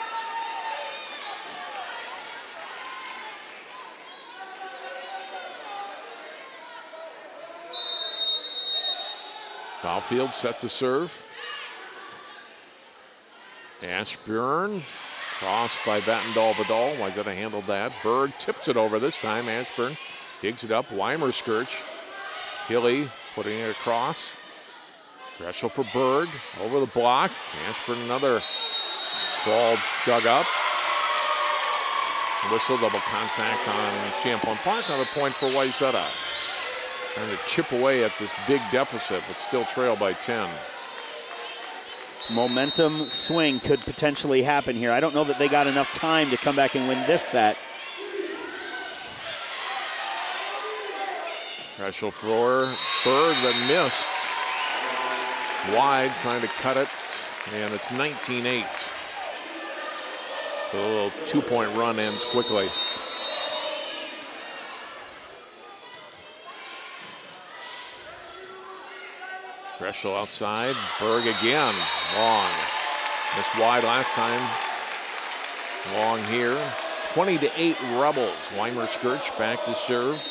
Ballfield set to serve. Ashburn, crossed by Vatndal Vidal. Wayzata handled that. Berg tips it over this time. Ashburn digs it up. Weimerskirch. Hilly Putting it across. Greshel for Berg. Over the block. Ashburn another ball dug up. Whistle, double contact on Champlin Park. Another point for Wayzata. Trying to chip away at this big deficit, but still trail by ten. Momentum swing could potentially happen here. I don't know that they got enough time to come back and win this set. Greshel for Berg that missed. Wide, trying to cut it, and it's nineteen eight. So a little two-point run ends quickly. Greshel outside, Berg again, long. Missed wide last time, long here. twenty to eight Rebels. Weimer Skirch back to serve.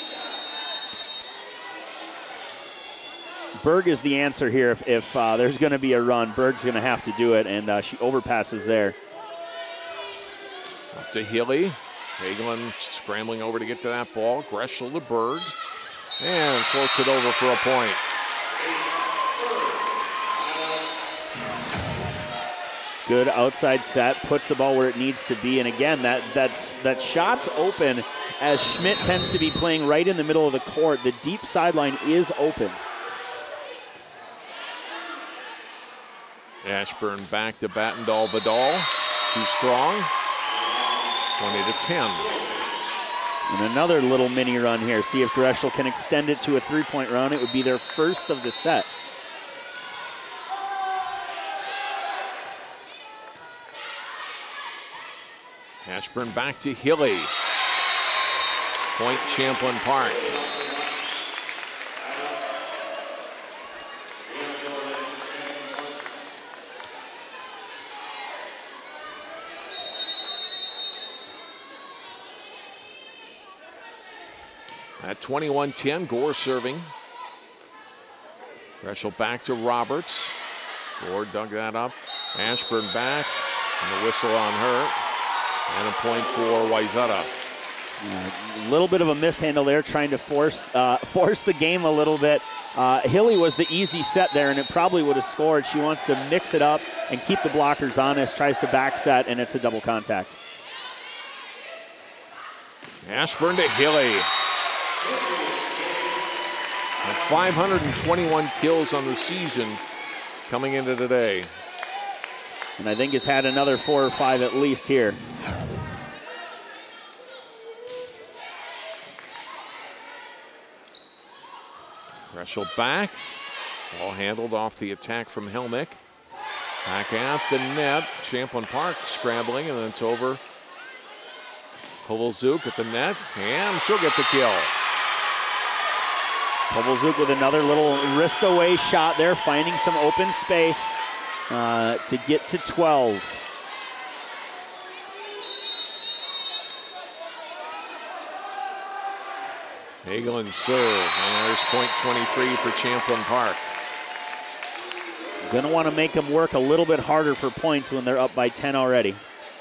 Berg is the answer here. If, if uh, there's going to be a run, Berg's going to have to do it, and uh, she overpasses there. Up to Hilly. Hagelin scrambling over to get to that ball. Greshel to Berg. And floats it over for a point. Good outside set, puts the ball where it needs to be. And again, that, that's, that shot's open as Schmidt tends to be playing right in the middle of the court. The deep sideline is open. Ashburn back to Battendall Vidal. Too strong. twenty to ten. And another little mini run here. See if Greshel can extend it to a three-point run. It would be their first of the set. Ashburn back to Hilly. Point Champlin Park. At twenty-one ten, Gore serving. Greshel back to Roberts. Gore dug that up. Ashburn back, and the whistle on her. And a point for Wayzata. A little bit of a mishandle there, trying to force uh, force the game a little bit. Uh, Hilly was the easy set there, and it probably would have scored. She wants to mix it up and keep the blockers honest, tries to back set, and it's a double contact. Ashburn to Hilly. And five hundred twenty-one kills on the season coming into today. And I think has had another four or five at least here. Greshel back. Ball handled off the attack from Helmick. Back at the net. Champlin Park scrambling, and then it's over. Kovalzuk at the net, and she'll get the kill. Kovalzuk with another little wrist away shot there, finding some open space uh, to get to twelve. Hagelin serve, and there's point twenty-three for Champlin Park. Going to want to make them work a little bit harder for points when they're up by ten already.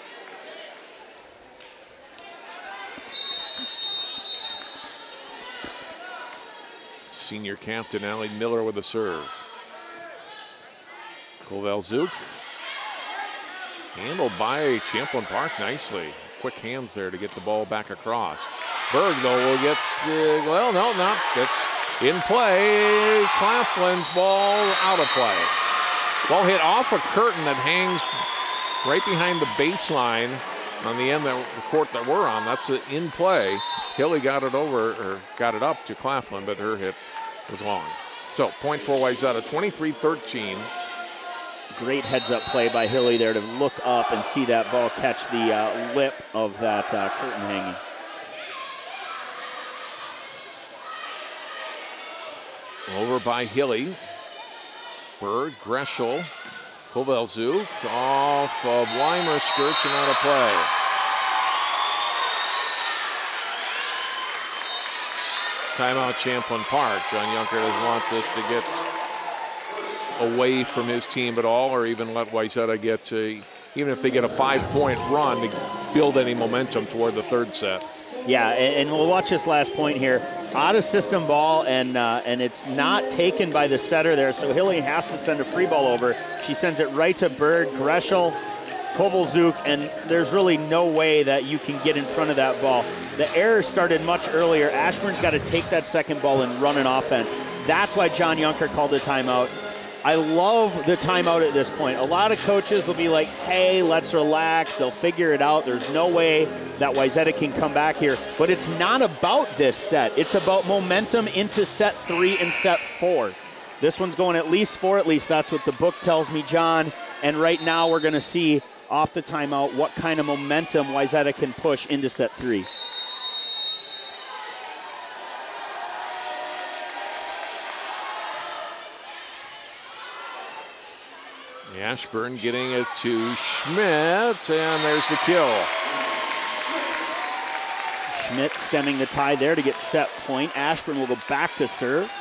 Senior captain Allie Miller with a serve. Kovalzuk. Handled by Champlin Park nicely. Quick hands there to get the ball back across. Berg, though, will get, uh, well, no, not. It's in play. Claflin's ball out of play. Ball hit off a curtain that hangs right behind the baseline on the end of the court that we're on. That's a, in play. Hilly got it over, or got it up to Claflin, but her hit was long. So, point for Wayzata, twenty-three thirteen. Great heads-up play by Hilly there to look up and see that ball catch the uh, lip of that uh, curtain hanging. Over by Hilly. Berg, Greshel, Kovalzuk off of Weimer skirts and out of play. Timeout Champlin Park. John Junker doesn't want this to get away from his team at all, or even let Wayzata get, a, even if they get a five-point run, to build any momentum toward the third set. Yeah, and, and we'll watch this last point here. out of system ball, and uh, and it's not taken by the setter there, so Hilly has to send a free ball over. She sends it right to Berg, Greschel, Kovalzuk, and there's really no way that you can get in front of that ball. The error started much earlier. Ashburn's got to take that second ball and run an offense. That's why John Junker called a timeout. I love the timeout at this point. A lot of coaches will be like, hey, let's relax. They'll figure it out. There's no way that Wayzata can come back here. But it's not about this set. It's about momentum into set three and set four. This one's going at least four, at least that's what the book tells me, John. And right now we're going to see off the timeout what kind of momentum Wayzata can push into set three. Ashburn getting it to Schmidt, and there's the kill. Schmidt stemming the tide there to get set point. Ashburn will go back to serve.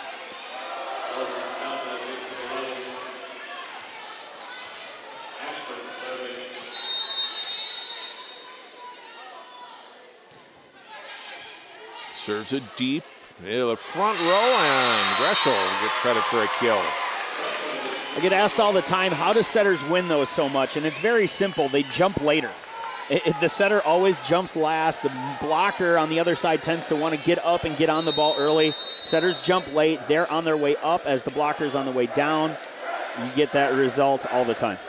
Serves it deep into the front row, and Greschel gets credit for a kill. I get asked all the time, how do setters win those so much? And it's very simple. They jump later. It, it, the setter always jumps last. The blocker on the other side tends to want to get up and get on the ball early. Setters jump late. They're on their way up as the blocker's on the way down. You get that result all the time.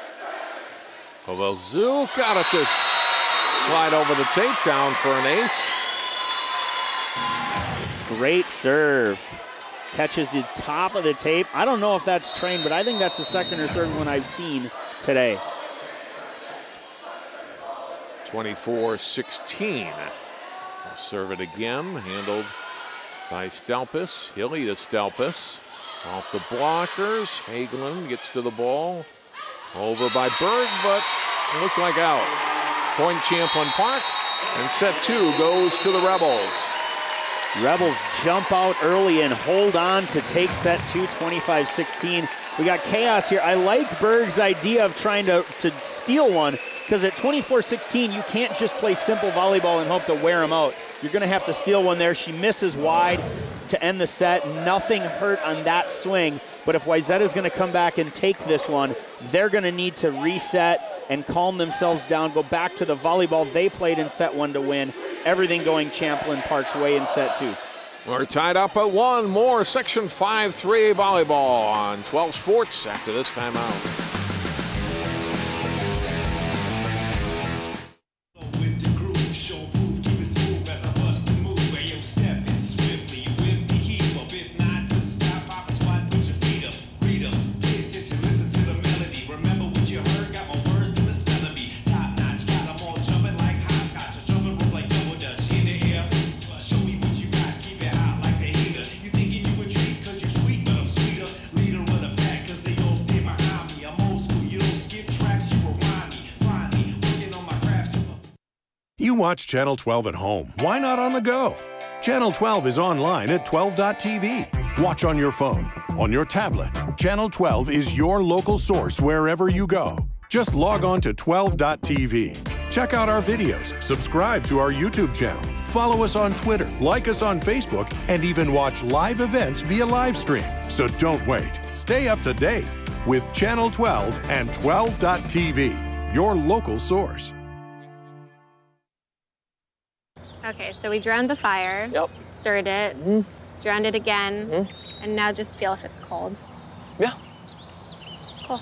Kovalzuk got it to slide over the tape down for an ace. Great serve. Catches the top of the tape. I don't know if that's trained, but I think that's the second or third one I've seen today. twenty-four sixteen. We'll serve it again, handled by Stelpus. Hilly to Stelpus. Off the blockers. Hagelin gets to the ball. Over by Berg, but it looked like out. Point Champlin Park, and set two goes to the Rebels. Rebels jump out early and hold on to take set two, twenty-five sixteen. We got chaos here. I like Berg's idea of trying to, to steal one, because at twenty-four sixteen, you can't just play simple volleyball and hope to wear them out. You're going to have to steal one there. She misses wide to end the set. Nothing hurt on that swing, but if Wayzata is going to come back and take this one, they're going to need to reset and calm themselves down, go back to the volleyball they played in set one to win. Everything going Champlin Park's way in set two. We're tied up at one. More Section five three A volleyball on twelve Sports after this timeout. You watch Channel twelve at home. Why not on the go? Channel twelve is online at twelve dot T V. Watch on your phone, on your tablet. Channel twelve is your local source wherever you go. Just log on to twelve dot T V. Check out our videos, subscribe to our YouTube channel, follow us on Twitter, like us on Facebook, and even watch live events via live stream. So don't wait. Stay up to date with Channel twelve and twelve dot T V, your local source. Okay, so we drowned the fire, yep. stirred it, mm-hmm. drowned it again, mm-hmm. and now just feel if it's cold. Yeah. Cool.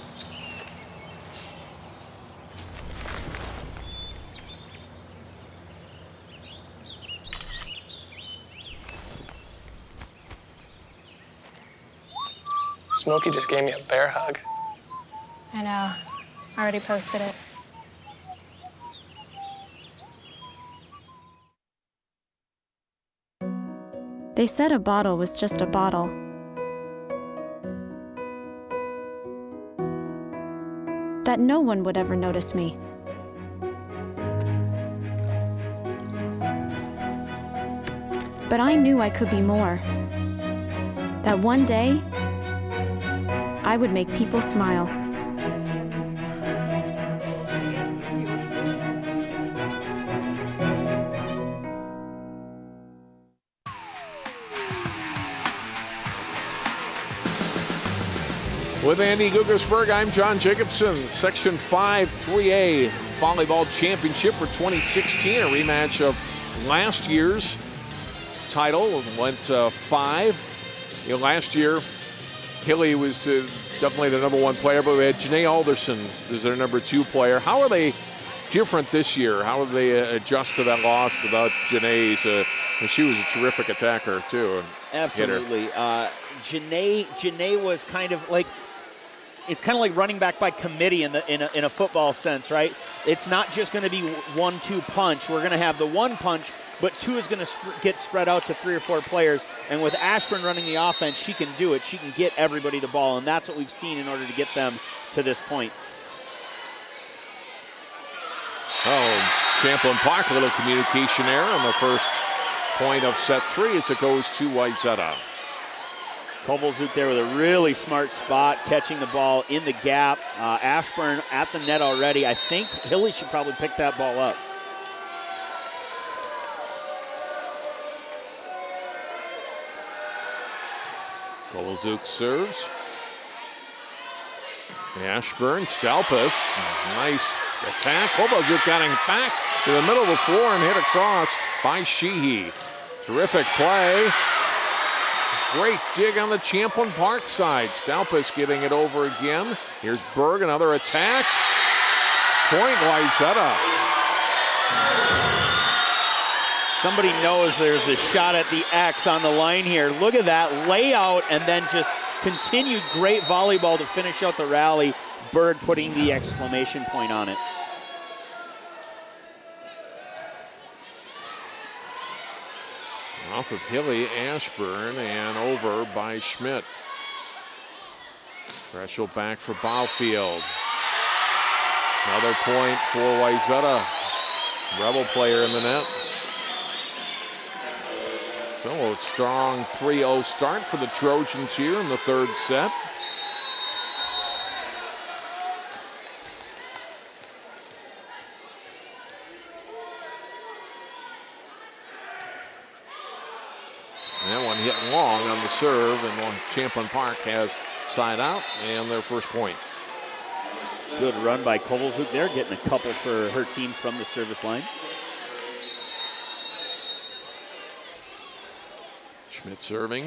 Smokey just gave me a bear hug. I know. I already posted it. They said a bottle was just a bottle. That no one would ever notice me. But I knew I could be more. That one day, I would make people smile. With Andy Guggersberg, I'm John Jacobson. Section five three A Volleyball Championship for twenty sixteen, a rematch of last year's title. Went uh, five. You know, last year, Hilly was uh, definitely the number one player, but we had Janae Alderson as their number two player. How are they different this year? How do they uh, adjust to that loss without Janae's? Uh, she was a terrific attacker, too. Absolutely. Uh, Janae, Janae was kind of like, it's kind of like running back by committee in, the, in, a, in a football sense, right? It's not just going to be one two punch. We're going to have the one punch, but two is going to sp get spread out to three or four players. And with Ashburn running the offense, she can do it. She can get everybody the ball, and that's what we've seen in order to get them to this point. Oh, Champlin Park, a little communication error on the first point of set three as it goes to Wayzata. Kovalzuk there with a really smart spot, catching the ball in the gap. Uh, Ashburn at the net already. I think Hilly should probably pick that ball up. Kovalzuk serves. Ashburn, Stalpus, nice attack. Kovalzuk getting back to the middle of the floor and hit across by Sheehy. Terrific play. Great dig on the Champlin Park side. Stalpus getting it over again. Here's Berg, another attack. Point Wayzata. Somebody knows there's a shot at the X on the line here. Look at that layout and then just continued great volleyball to finish out the rally. Berg putting the exclamation point on it. Off of Hilly, Ashburn, and over by Schmidt. Greshel back for Baufield. Another point for Wayzata. Rebel player in the net. So a strong three oh start for the Trojans here in the third set. That one hit long on the serve, and Champlin Park has side out and their first point. Good run by Kovalzuk there, getting a couple for her team from the service line. Schmidt serving.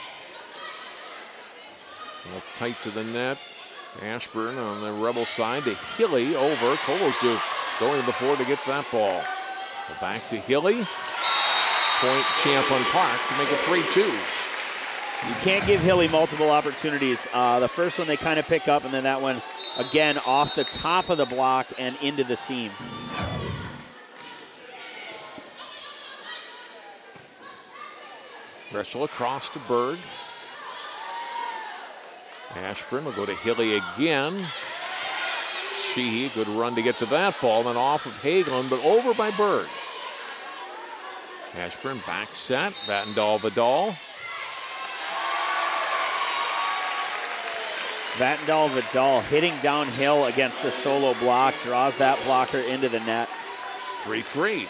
A little tight to the net. Ashburn on the Rebel side to Hilly over. Kovalzuk going to the floor to get that ball. Back to Hilly. Point Champlin Park to make it three two. You can't give Hilly multiple opportunities. Uh, the first one they kind of pick up, and then that one, again, off the top of the block and into the seam. Greshel across to Berg. Ashburn will go to Hilly again. Sheehy, good run to get to that ball, then off of Hagelin, but over by Berg. Ashburn back set, Vattendahl Vidal. Vattendahl Vidal hitting downhill against a solo block, draws that blocker into the net. three three.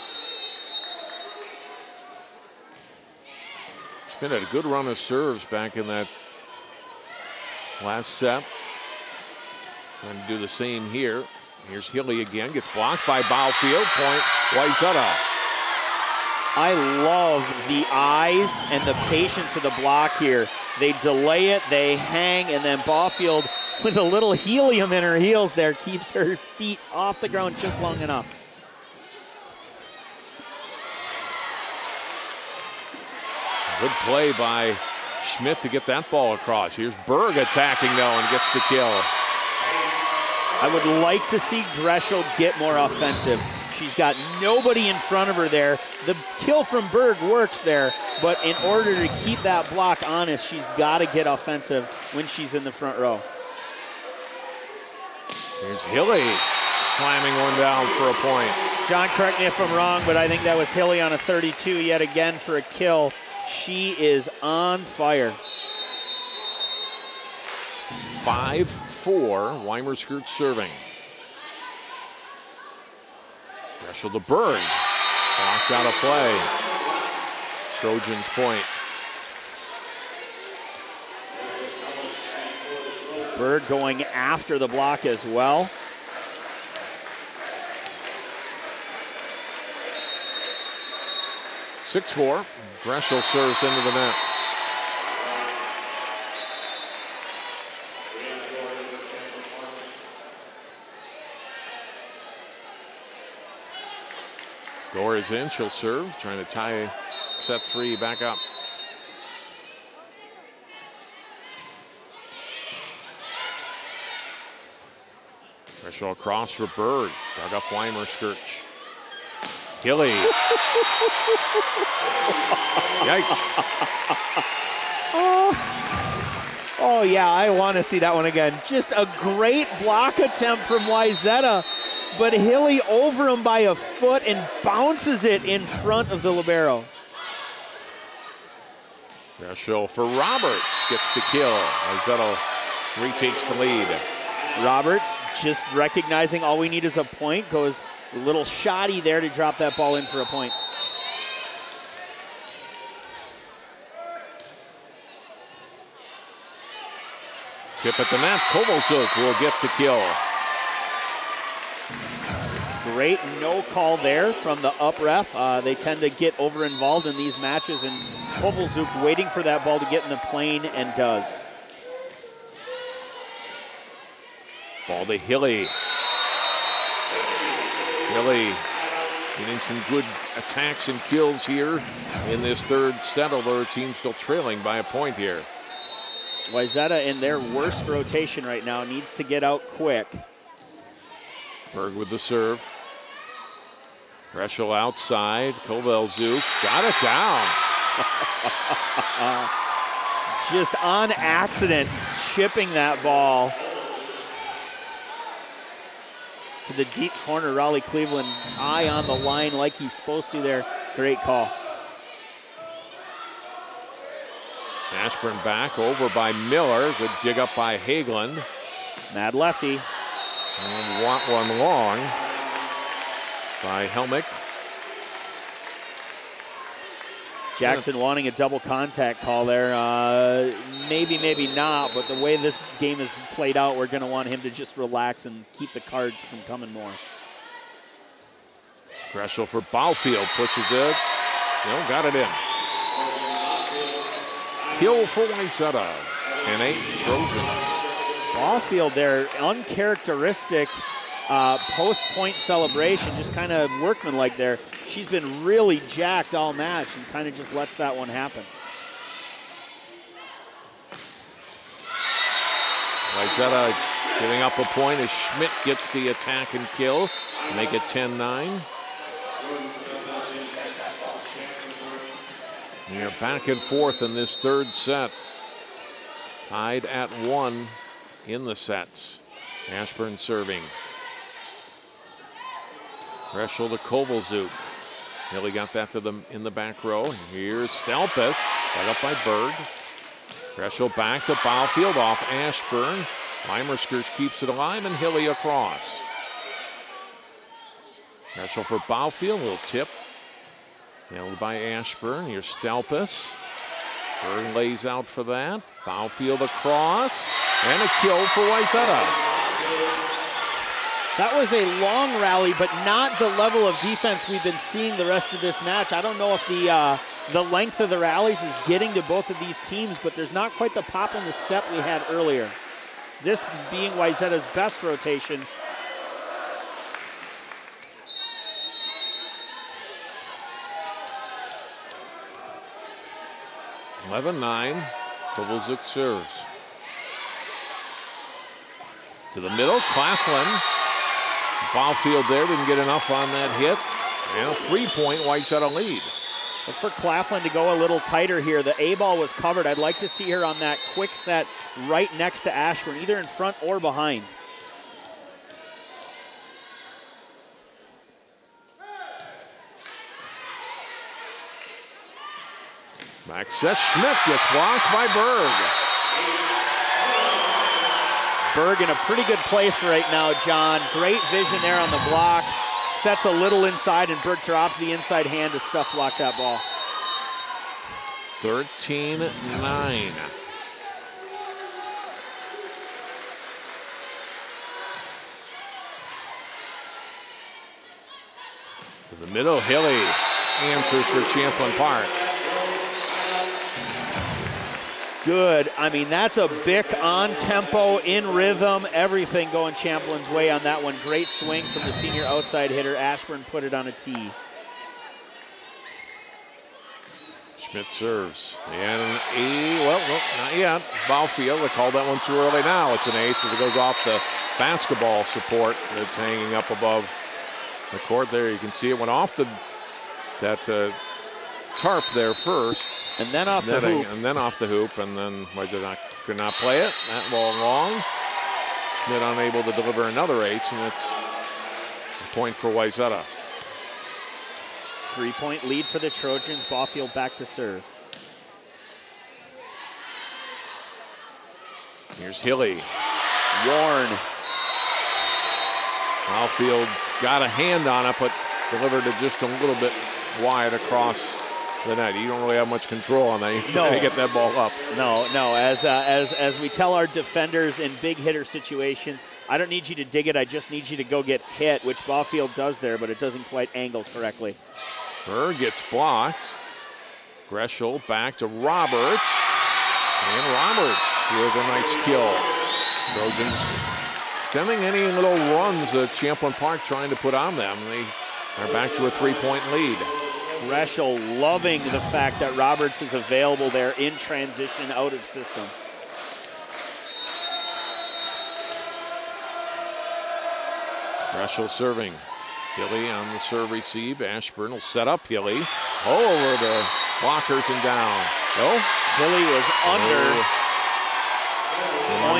Schmidt had a good run of serves back in that last set. Going to do the same here. Here's Hilly again, gets blocked by Baufield. Point Wayzata. I love the eyes and the patience of the block here. They delay it, they hang, and then Baufield, with a little helium in her heels there, keeps her feet off the ground just long enough. Good play by Schmidt to get that ball across. Here's Berg attacking though and gets the kill. I would like to see Greshel get more offensive. She's got nobody in front of her there. The kill from Berg works there, but in order to keep that block honest, she's got to get offensive when she's in the front row. Here's Hilly slamming one down for a point. John, correct me if I'm wrong, but I think that was Hilly on a thirty-two yet again for a kill. She is on fire. five four, Weimerskirt serving. Greshel to Berg. Blocked out of play. Trojans point. Berg going after the block as well. six four. Greshel serves into the net. Gore is in, she'll serve, trying to tie set three back up. Greshel across for Berg, dug up Weimer-Skirch. Gilly. Yikes. Oh. oh, yeah, I want to see that one again. Just a great block attempt from Wayzata, but Hilly over him by a foot and bounces it in front of the libero. Greshel for Roberts, gets the kill. Wayzata retakes the lead. Roberts just recognizing all we need is a point, goes a little shoddy there to drop that ball in for a point. Tip at the net, Kovalchuk will get the kill. Great no call there from the up ref. Uh, they tend to get over involved in these matches, and Kovalchuk waiting for that ball to get in the plane and does. Ball to Hilly. Hilly getting some good attacks and kills here in this third set, although our team's still trailing by a point here. Wayzata in their worst rotation right now, needs to get out quick. Berg with the serve. Greshel outside, Kovalchuk got it down. Just on accident, chipping that ball to the deep corner. Raleigh Cleveland, eye on the line like he's supposed to there. Great call. Ashburn back over by Miller. Good dig up by Hagelin. Mad lefty. And want one long by Helmick. Jackson wanting a double contact call there. Uh, maybe, maybe not, but the way this game is played out, we're going to want him to just relax and keep the cards from coming more. Greshel for Baufield, pushes it. No, got it in. Kill for Wayzata. ten eight Trojans. Baufield there, uncharacteristic uh, post-point celebration, just kind of workmanlike there. She's been really jacked all match and kind of just lets that one happen. Wayzata giving up a point as Schmidt gets the attack and kill. Make it ten nine. We're back and forth in this third set. Tied at one in the sets. Ashburn serving. Greshel to Kovalchuk. Hilly got that to them in the back row. Here's Stelpus, dug up by Berg. Greshel back to Baufield off Ashburn. Weimer-Skirch keeps it alive and Hilly across. Greshel for Baufield, little tip. Held by Ashburn. Here's Stelpus. Berg lays out for that. Baufield across. And a kill for Wayzata. That was a long rally, but not the level of defense we've been seeing the rest of this match. I don't know if the uh, the length of the rallies is getting to both of these teams, but there's not quite the pop on the step we had earlier. This being Wayzata's best rotation. eleven nine. Kovalchuk serves. To the middle, Claflin. Baufield there, didn't get enough on that hit. And a three-point Wayzata lead. Look for Claflin to go a little tighter here. The A-ball was covered. I'd like to see her on that quick set right next to Ashburn, either in front or behind. Back set, Schmidt gets blocked by Berg. Berg in a pretty good place right now, John. Great vision there on the block. Sets a little inside, and Berg drops the inside hand to stuff block that ball. thirteen nine. To the middle, Hilly answers for Champlin Park. Good. I mean, that's a Bic on tempo, in rhythm, everything going Champlin's way on that one. Great swing from the senior outside hitter. Ashburn put it on a tee. Schmidt serves. And an A, well, no, not yet. Baufield, they called that one too early now. It's an ace as it goes off the basketball support that's hanging up above the court there. You can see it went off the that uh, tarp there first. And then off netting, the hoop. And then off the hoop, and then Wayzata could not play it. That ball long. Schmidt unable to deliver another ace, and it's a point for Wayzata. Three-point lead for the Trojans. Baufield back to serve. Here's Hilly. Warren. Baufield got a hand on it, but delivered it just a little bit wide across the net. You don't really have much control on that. You no. got to get that ball up. No, no. As uh, as as we tell our defenders in big hitter situations, I don't need you to dig it. I just need you to go get hit, which Baufield does there, but it doesn't quite angle correctly. Berg gets blocked. Greshel back to Roberts, and Roberts with a nice kill. Trojans stemming any little runs that Champlin Park trying to put on them. They are back to a three-point lead. Greshel loving the fact that Roberts is available there in transition out of system. Greshel serving. Hilly on the serve receive. Ashburn will set up Hilly. Oh, over the blockers and down. No? Hilly was under. Oh.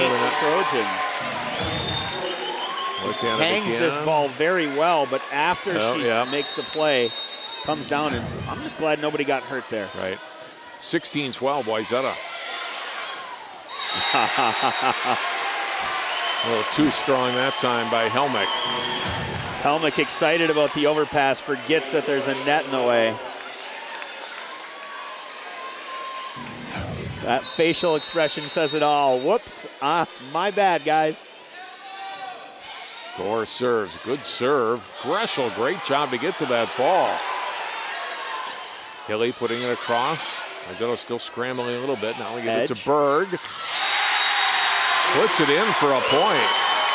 Point Trojans. Hangs this ball very well, but after oh, she yeah. makes the play, comes down, and I'm just glad nobody got hurt there. Right. sixteen twelve, Wayzata. A little too strong that time by Helmick. Helmick excited about the overpass, forgets that there's a net in the way. That facial expression says it all. Whoops, ah, my bad, guys. Gore serves, good serve. Greshel, great job to get to that ball. Hilly putting it across. Wayzata still scrambling a little bit. Now we get it to Berg. Puts it in for a point.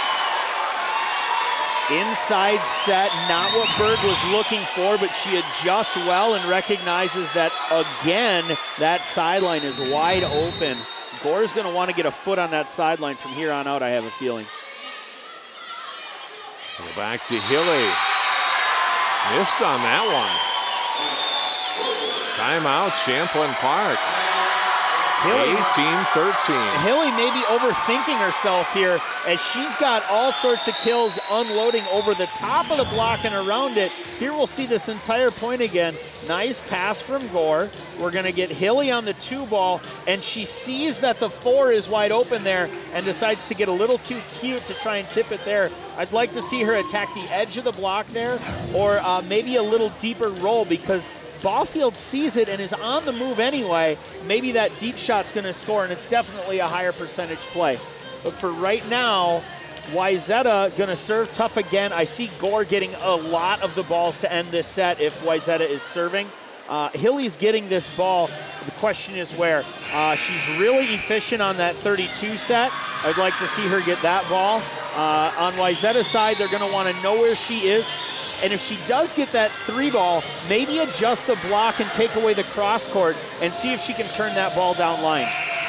Inside set, not what Berg was looking for, but she adjusts well and recognizes that, again, that sideline is wide open. Gore's going to want to get a foot on that sideline from here on out, I have a feeling. Go back to Hilly. Missed on that one. Timeout, Champlin Park. eighteen thirteen. Hilly may be overthinking herself here as she's got all sorts of kills unloading over the top of the block and around it. Here we'll see this entire point again. Nice pass from Gore. We're going to get Hilly on the two ball, and she sees that the four is wide open there and decides to get a little too cute to try and tip it there. I'd like to see her attack the edge of the block there, or uh, maybe a little deeper roll, because Baufield sees it and is on the move anyway. Maybe that deep shot's going to score, and it's definitely a higher percentage play. But for right now, Wayzata going to serve tough again. I see Gore getting a lot of the balls to end this set if Wayzata is serving. Uh, Hilly's getting this ball. The question is where. Uh, she's really efficient on that thirty-two set. I'd like to see her get that ball. Uh, on Wayzata's side, they're going to want to know where she is. And if she does get that three ball, maybe adjust the block and take away the cross court and see if she can turn that ball down line.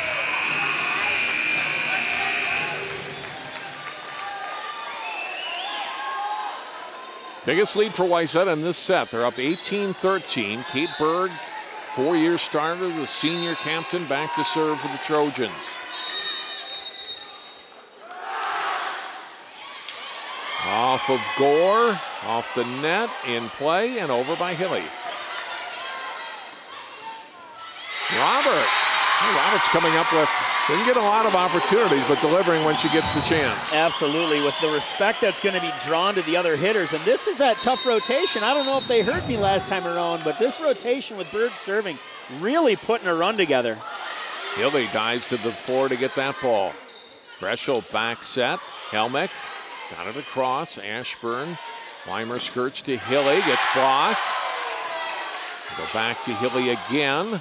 Biggest lead for Wayzata in this set. They're up eighteen thirteen. Kate Berg, four-year starter, the senior captain, back to serve for the Trojans. Off of Gore, off the net, in play, and over by Hilly. Roberts. Roberts coming up with, didn't get a lot of opportunities, but delivering when she gets the chance. Absolutely, with the respect that's going to be drawn to the other hitters. And this is that tough rotation. I don't know if they heard me last time around, but this rotation with Berg serving, really putting a run together. Hilly dives to the floor to get that ball. Greshel back set. Helmick got it across. Ashburn Weimer skirts to Hilly, gets blocked. Go back to Hilly again.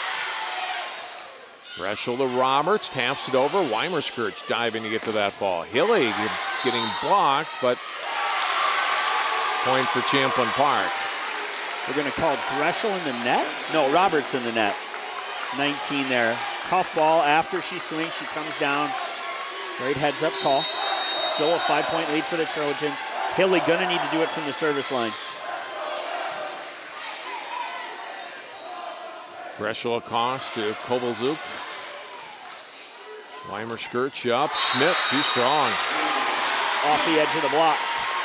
Greshel to Roberts, taps it over. Weimer skirts diving to get to that ball. Hilly getting blocked, but point for Champlin Park. We're going to call Greshel in the net? No, Roberts in the net. nineteen there. Tough ball after she swings. She comes down. Great heads up call. Still a five-point lead for the Trojans. Hilly going to need to do it from the service line. Greshel across to Kovalzuk. Weimer skirts up. Schmidt too strong. Off the edge of the block.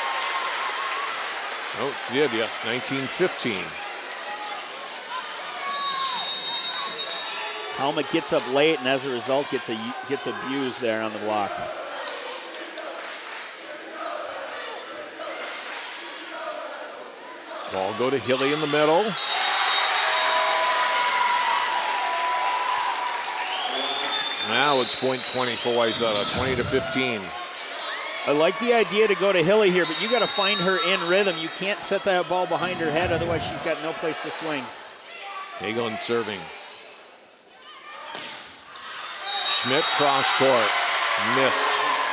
Oh, she did, yes. nineteen fifteen. Helmut gets up late and as a result gets a, gets abused there on the block. Ball go to Hilly in the middle. Now it's point twenty for Wayzata, twenty to fifteen. I like the idea to go to Hilly here, but you got to find her in rhythm. You can't set that ball behind her head, otherwise she's got no place to swing. Hagelin serving. Schmidt cross court, missed.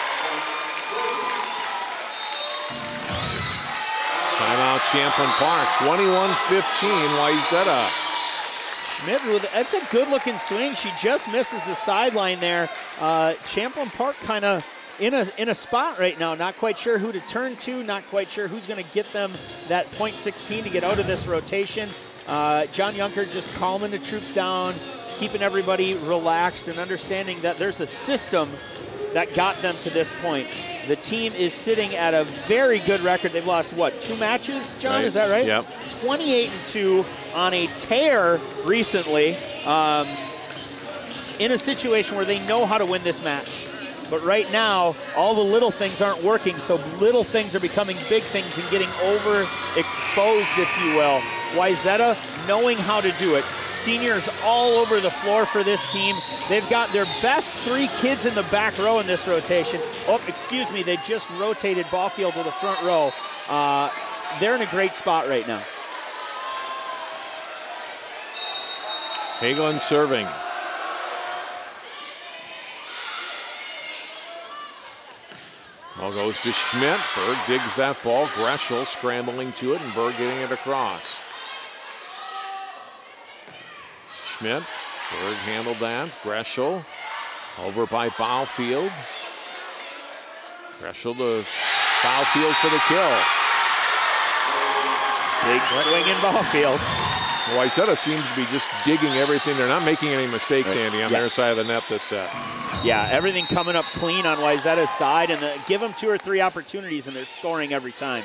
Timeout Champlin Park, twenty-one fifteen Wayzata. Schmidt, that's a good-looking swing. She just misses the sideline there. Uh, Champlin Park kind of in a in a spot right now. Not quite sure who to turn to. Not quite sure who's going to get them that point sixteen to get out of this rotation. Uh, John Junker just calming the troops down, keeping everybody relaxed and understanding that there's a system that got them to this point. The team is sitting at a very good record. They've lost, what, two matches, John? Right. Is that right? Yep. twenty-eight and two on a tear recently, um, in a situation where they know how to win this match. But right now, all the little things aren't working, so little things are becoming big things and getting overexposed, if you will. Wayzata knowing how to do it. Seniors all over the floor for this team. They've got their best three kids in the back row in this rotation. Oh, excuse me, they just rotated Ballfield to the front row. Uh, they're in a great spot right now. Hagelin serving. Ball goes to Schmidt. Berg digs that ball. Greshel scrambling to it, and Berg getting it across. Schmidt. Berg handled that. Greshel over by Ballfield. Greshel to Ballfield for the kill. Big swing in Ballfield. Wayzata seems to be just digging everything. They're not making any mistakes, Right. Andy, on Yeah. their side of the net this set. Yeah, everything coming up clean on Wayzata's side, and the, give them two or three opportunities, and they're scoring every time.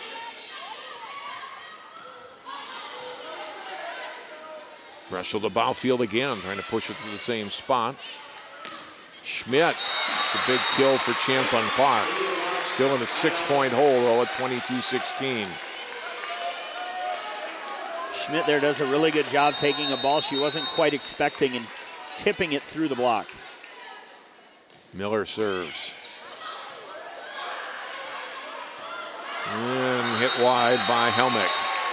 Greshel to Ballfield again, trying to push it to the same spot. Schmidt, the big kill for Champlin Park. Still in a six-point hole, though, at twenty-two sixteen. Schmidt there does a really good job taking a ball she wasn't quite expecting and tipping it through the block. Miller serves. And hit wide by Helmick.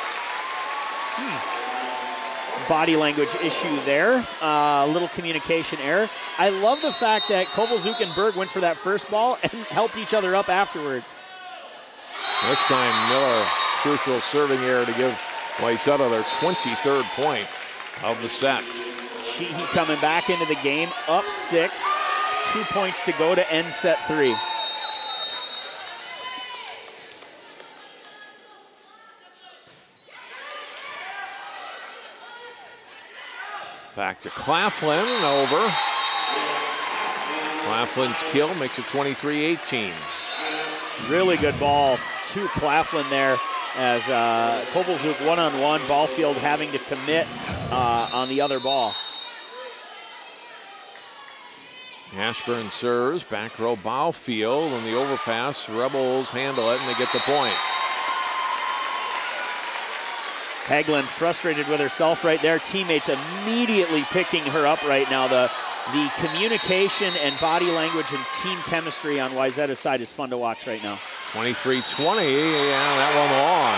Hmm. Body language issue there, a uh, little communication error. I love the fact that Kovalzuk and Berg went for that first ball and helped each other up afterwards. This time Miller, crucial serving error to give Wayzata their twenty-third point of the set. Sheehy coming back into the game, up six, two points to go to end set three. Back to Claflin and over. Claflin's kill makes it twenty-three eighteen. Really good ball to Claflin there as uh, Kovalzuk one-on-one, Ballfield having to commit uh, on the other ball. Ashburn serves, back row Ballfield, and the overpass. Rebels handle it, and they get the point. Hagelin frustrated with herself right there. Teammates immediately picking her up right now. The The communication and body language and team chemistry on Wayzata's side is fun to watch right now. twenty-three twenty, yeah, that one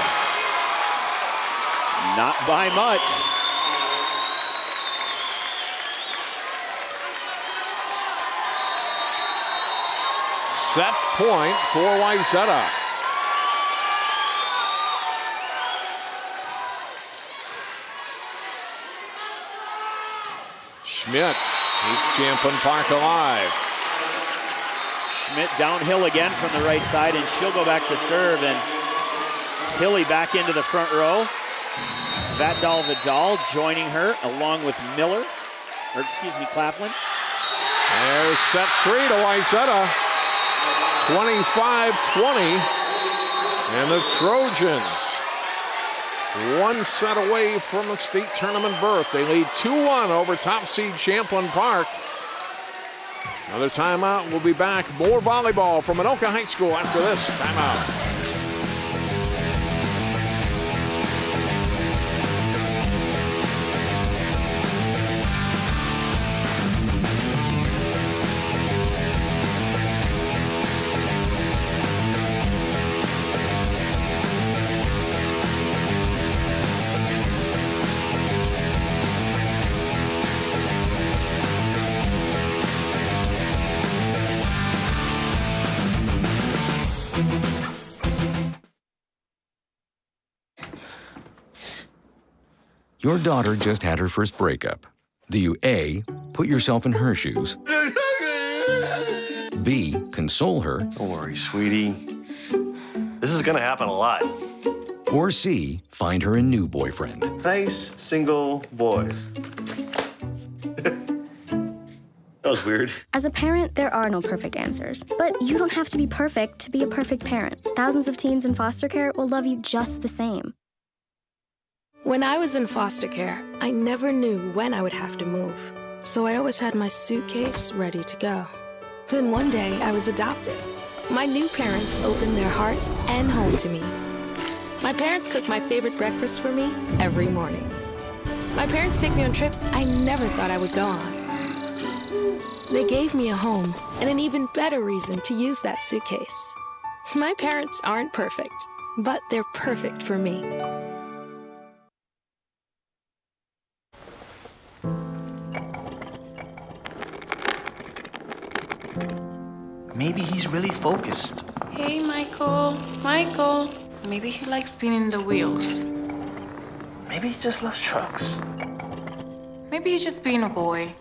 long. Not by much. Set point for Wayzata. Schmidt keeps Champlin Park alive. Schmidt downhill again from the right side, and she'll go back to serve, and Hilly back into the front row. Vatdal Vidal joining her along with Miller, or excuse me, Claflin. There's set three to Wayzata. twenty-five twenty, and the Trojans one set away from a state tournament berth. They lead two one over top seed Champlin Park. Another timeout. We'll be back. More volleyball from Anoka High School after this timeout. Your daughter just had her first breakup. Do you A, put yourself in her shoes? B, console her? Don't worry, sweetie. This is gonna happen a lot. Or C, find her a new boyfriend? Nice, single boys. That was weird. As a parent, there are no perfect answers. But you don't have to be perfect to be a perfect parent. Thousands of teens in foster care will love you just the same. When I was in foster care, I never knew when I would have to move. So I always had my suitcase ready to go. Then one day, I was adopted. My new parents opened their hearts and home to me. My parents cook my favorite breakfast for me every morning. My parents take me on trips I never thought I would go on. They gave me a home and an even better reason to use that suitcase. My parents aren't perfect, but they're perfect for me. Maybe he's really focused. Hey, Michael. Michael. Maybe he likes spinning the wheels. Maybe he just loves trucks. Maybe he's just being a boy.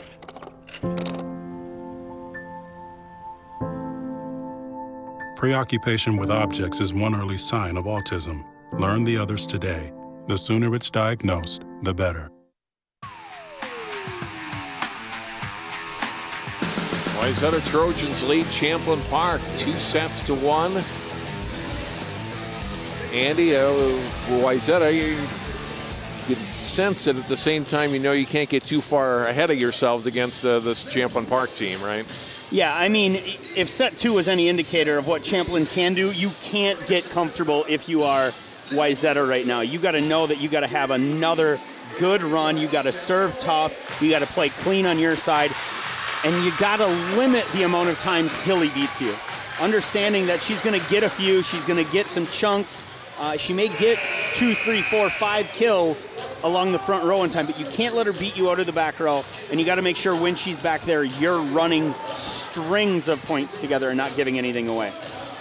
Preoccupation with objects is one early sign of autism. Learn the others today. The sooner it's diagnosed, the better. Wayzata Trojans lead Champlin Park two sets to one. Andy, uh, Wayzata, you, you sense that at the same time you know you can't get too far ahead of yourselves against uh, this Champlin Park team, right? Yeah, I mean, if set two is any indicator of what Champlin can do, you can't get comfortable if you are Wayzata right now. You got to know that you got to have another good run. You got to serve tough. You got to play clean on your side. And you gotta limit the amount of times Hilly beats you. Understanding that she's gonna get a few, she's gonna get some chunks. Uh, she may get two, three, four, five kills along the front row in time, but you can't let her beat you out of the back row. And you gotta make sure when she's back there, you're running strings of points together and not giving anything away.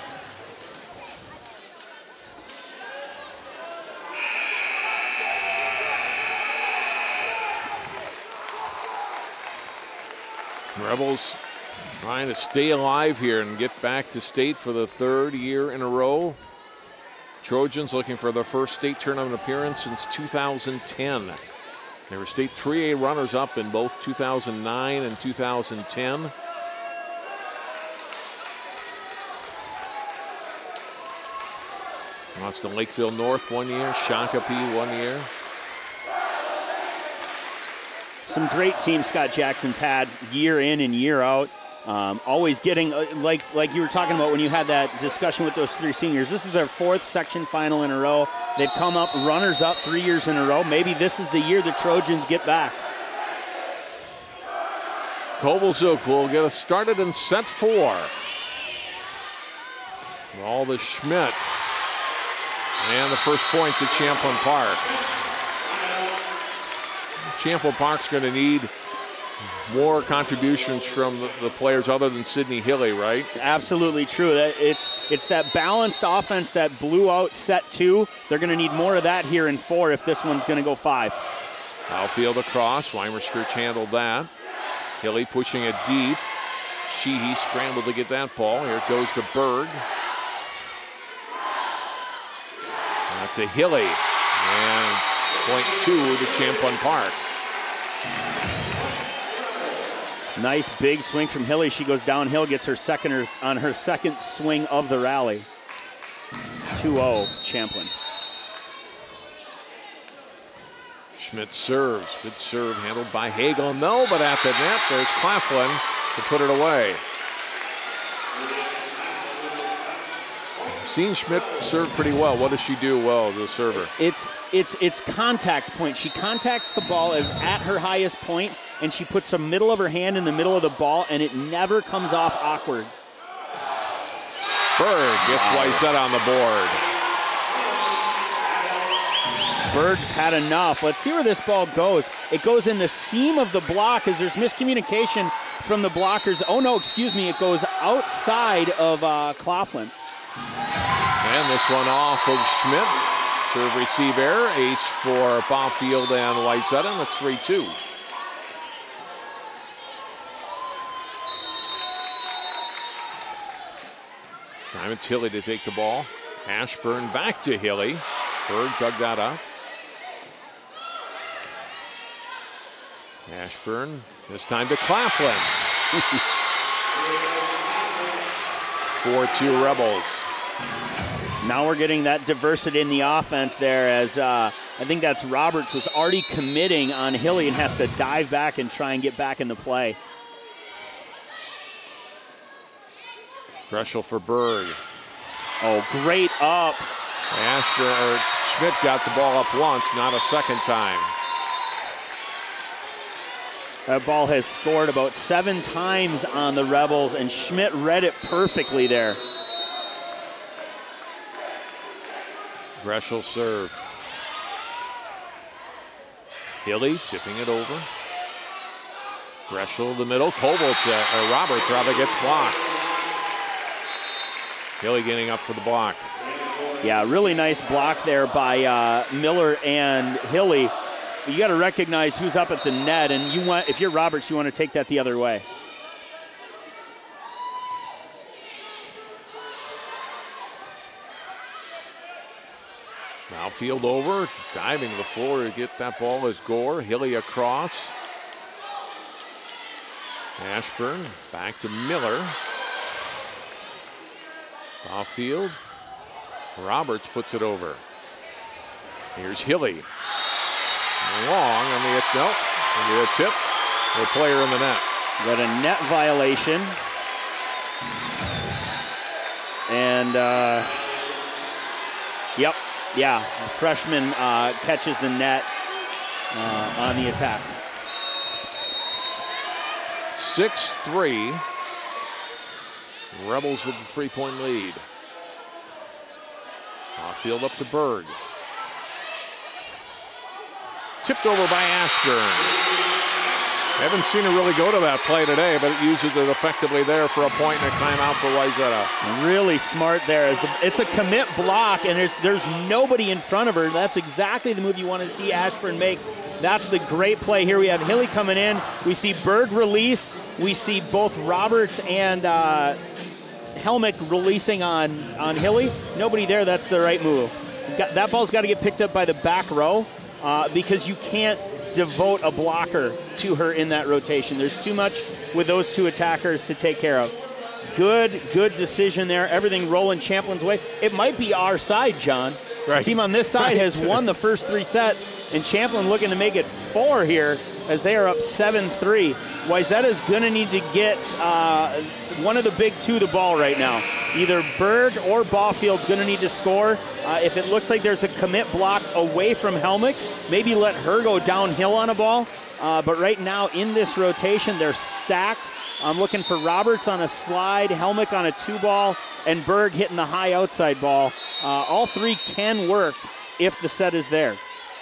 Rebels trying to stay alive here and get back to state for the third year in a row. Trojans looking for their first state tournament appearance since two thousand ten. They were state three A runners-up in both two thousand nine and two thousand ten. Lost to Lakeville North one year, Shakopee one year. Some great teams Scott Jackson's had year in and year out. Um, always getting, uh, like like you were talking about when you had that discussion with those three seniors. This is their fourth section final in a row. They've come up runners-up three years in a row. Maybe this is the year the Trojans get back. Kovalchuk will get us started in set four. All the Schmidt. And the first point to Champlin Park. Champlin Park's going to need more contributions from the, the players other than Sidney Hilly, right? Absolutely true. That it's it's that balanced offense that blew out set two. They're going to need more of that here in four if this one's going to go five. Outfield across. Weimerskirch handled that. Hilly pushing it deep. Sheehy scrambled to get that ball. Here it goes to Berg. Out to Hilly. And point two to Champlin Park. Nice big swing from Hilly. She goes downhill, gets her second or, on her second swing of the rally. two oh Champlin. Schmidt serves. Good serve handled by Hagel. No, but at the net, there's Claflin to put it away. I've seen Schmidt serve pretty well. What does she do well, the server? It's it's it's contact point. She contacts the ball as at her highest point, and she puts the middle of her hand in the middle of the ball, and it never comes off awkward. Berg gets Wayzata on the board. Berg's had enough. Let's see where this ball goes. It goes in the seam of the block as there's miscommunication from the blockers. Oh no, excuse me, it goes outside of uh, Claflin. And this one off of Schmidt. Serve receive error. Ace for Barfield and Wayzata. That's three two. This time it's Hilly to take the ball. Ashburn back to Hilly. Berg dug that up. Ashburn, this time to Claflin. four two Rebels. Now we're getting that diversity in the offense there as uh, I think that's Roberts was already committing on Hilly and has to dive back and try and get back into play. Greshel for Berg. Oh, great up. Ashburn, or Schmidt got the ball up once, not a second time. That ball has scored about seven times on the Rebels, and Schmidt read it perfectly there. Greshel serve. Hilly tipping it over. Greshel the middle. Kovalchuk, or Roberts rather, gets blocked. Hilly getting up for the block. Yeah, really nice block there by uh, Miller and Hilly. You got to recognize who's up at the net, and you want, if you're Roberts, you want to take that the other way. Outfield over, diving to the floor to get that ball is Gore. Hilly across. Ashburn back to Miller. Outfield. Roberts puts it over. Here's Hilly. Long on the, no, the tip. The player in the net. Got a net violation. And, uh, yep, yeah, the freshman uh, catches the net uh, on the attack. six three. Rebels with the three-point lead. Outfield up to Berg. Tipped over by Ashburn. Haven't seen her really go to that play today, but it uses it effectively there for a point and a timeout for Wayzata. Really smart there. As the, it's a commit block, and it's, there's nobody in front of her. That's exactly the move you want to see Ashburn make. That's the great play here. We have Hilly coming in. We see Berg release. We see both Roberts and uh, Helmick releasing on, on Hilly. Nobody there. That's the right move. Got, that ball's got to get picked up by the back row. Uh, because you can't devote a blocker to her in that rotation. There's too much with those two attackers to take care of. Good, good decision there. Everything rolling Champlin's way. It might be our side, John. Right. The team on this side right. has won the first three sets, and Champlin looking to make it four here as they are up seven three. Wayzata's going to need to get uh, one of the big two the ball right now. Either Berg or Ballfield's going to need to score. Uh, if it looks like there's a commit block away from Helmick, maybe let her go downhill on a ball Uh, but right now in this rotation, they're stacked. I'm looking for Roberts on a slide, Helmick on a two-ball, and Berg hitting the high outside ball. Uh, all three can work if the set is there.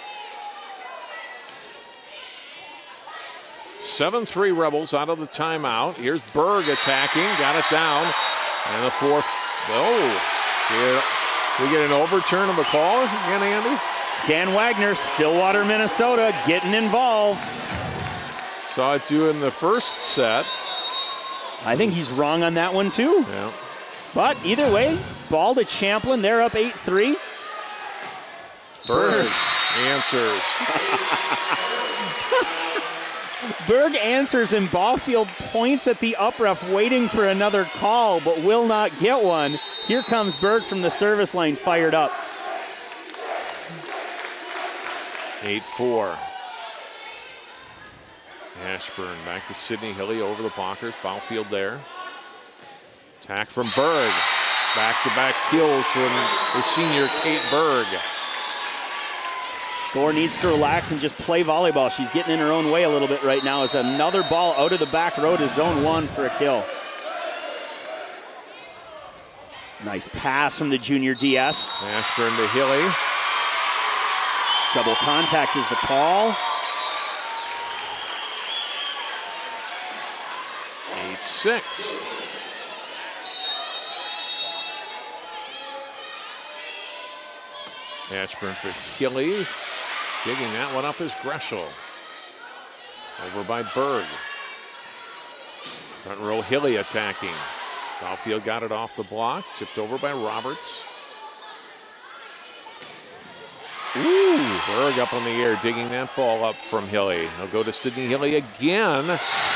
seven three Rebels out of the timeout. Here's Berg attacking, got it down. And the fourth, oh, here, we get an overturn of a call again, Andy? Dan Wagner, Stillwater, Minnesota, getting involved. Saw it do in the first set. I think he's wrong on that one too. Yeah. But either way, ball to Champlin. They're up eight three. Berg answers. Berg answers and Ballfield points at the up ref waiting for another call, but will not get one. Here comes Berg from the service line, fired up. eight four. Ashburn back to Sidney Hilly over the blockers. Ballfield there. Attack from Berg. Back-to-back kills from the senior Kate Berg. Gore needs to relax and just play volleyball. She's getting in her own way a little bit right now as another ball out of the back row to zone one for a kill. Nice pass from the junior D S. Ashburn to Hilly. Double contact is the call. eight six. Ashburn for Hilly. Digging that one up is Greshel. Over by Berg. Front row Hilly attacking. Ballfield got it off the block. Tipped over by Roberts. Ooh, Berg up on the air, digging that ball up from Hilly. He'll go to Sidney Hilly again.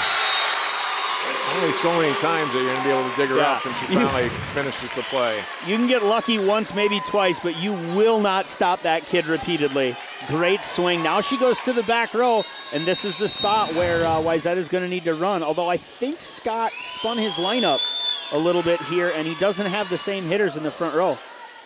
Only so many times that you're going to be able to dig her Yeah. up and she finally finishes the play. You can get lucky once, maybe twice, but you will not stop that kid repeatedly. Great swing. Now she goes to the back row, and this is the spot where uh, Wayzata is going to need to run. Although I think Scott spun his lineup a little bit here, and he doesn't have the same hitters in the front row.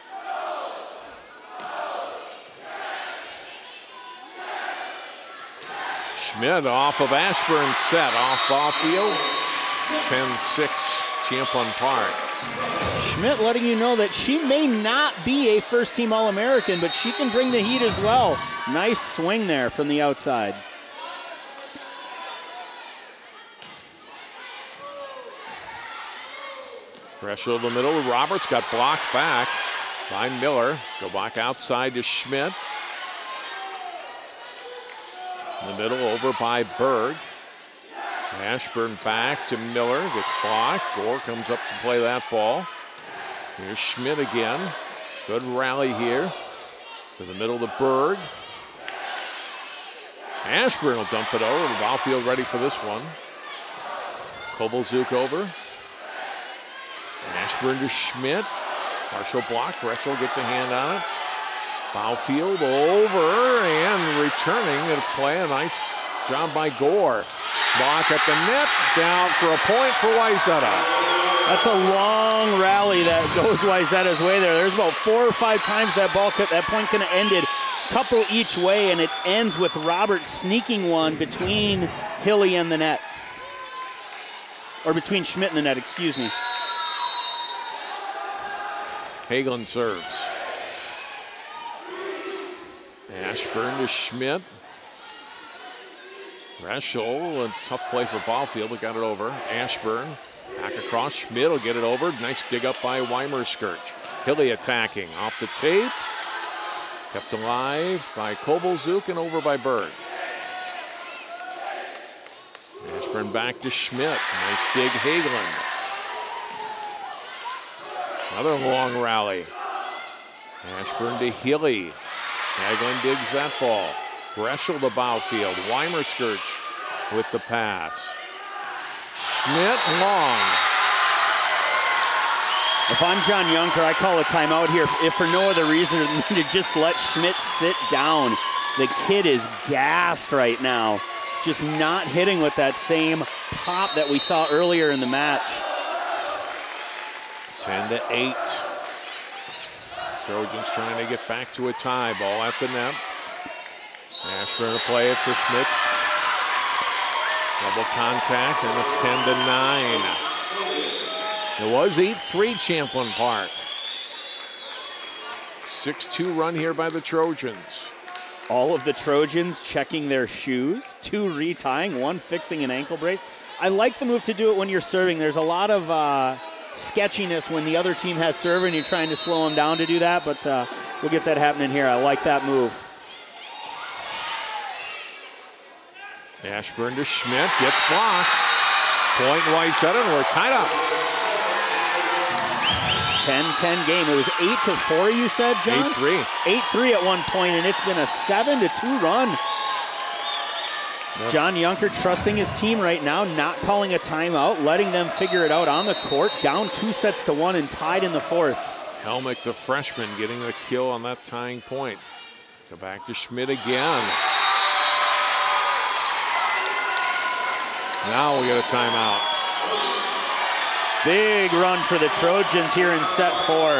Schmidt off of Ashburn's set, off Ballfield. ten six Champlin Park. Schmidt letting you know that she may not be a first-team All-American, but she can bring the heat as well. Nice swing there from the outside. Greshel in the middle. Roberts got blocked back by Miller. Go back outside to Schmidt. In the middle, over by Berg. Ashburn back to Miller, gets blocked. Gore comes up to play that ball. Here's Schmidt again. Good rally here. To the middle to Berg. Ashburn will dump it over. The Ballfield ready for this one. Kovalzuk over. Ashburn to Schmidt. Partial block. Greshel gets a hand on it. Ballfield over and returning to play. A nice job by Gore. Block at the net, down for a point for Wayzata. That's a long rally that goes Wayzata's way there. There's about four or five times that ball could, that point could have ended, couple each way, and it ends with Roberts sneaking one between Hilly and the net. Or between Schmidt and the net, excuse me. Hagelin serves. Ashburn to Schmidt. Greshel, a tough play for Ballfield, but got it over. Ashburn, back across. Schmidt will get it over. Nice dig up by Weimerskirch. Hilly attacking off the tape. Kept alive by Kovalzuk and over by Berg. Ashburn back to Schmidt. Nice dig, Hagelin. Another long rally. Ashburn to Hilly. Hagelin digs that ball. Greshel to Ballfield. Weimerskirch with the pass. Schmidt long. If I'm John Yunker, I call a timeout here, if for no other reason than to just let Schmidt sit down. The kid is gassed right now. Just not hitting with that same pop that we saw earlier in the match. ten to eight. Trojans trying to get back to a tie. Ball at the net. Ashburn to play it for Schmidt. Double contact, and it's ten to nine. It was eight three Champlin Park. six two run here by the Trojans. All of the Trojans checking their shoes, two retying, one fixing an ankle brace. I like the move to do it when you're serving. There's a lot of uh, sketchiness when the other team has serve and you're trying to slow them down to do that, but uh, we'll get that happening here. I like that move. Ashburn to Schmidt, gets blocked. Point Wayzata, and we're tied up. ten ten game. It was eight to four, you said, John? eight three. eight three at one point, and it's been a seven to two run. Yep. John Junker trusting his team right now, not calling a timeout, letting them figure it out on the court, down two sets to one and tied in the fourth. Helmick, the freshman, getting the kill on that tying point. Go back to Schmidt again. Now we get a timeout. Big run for the Trojans here in set four.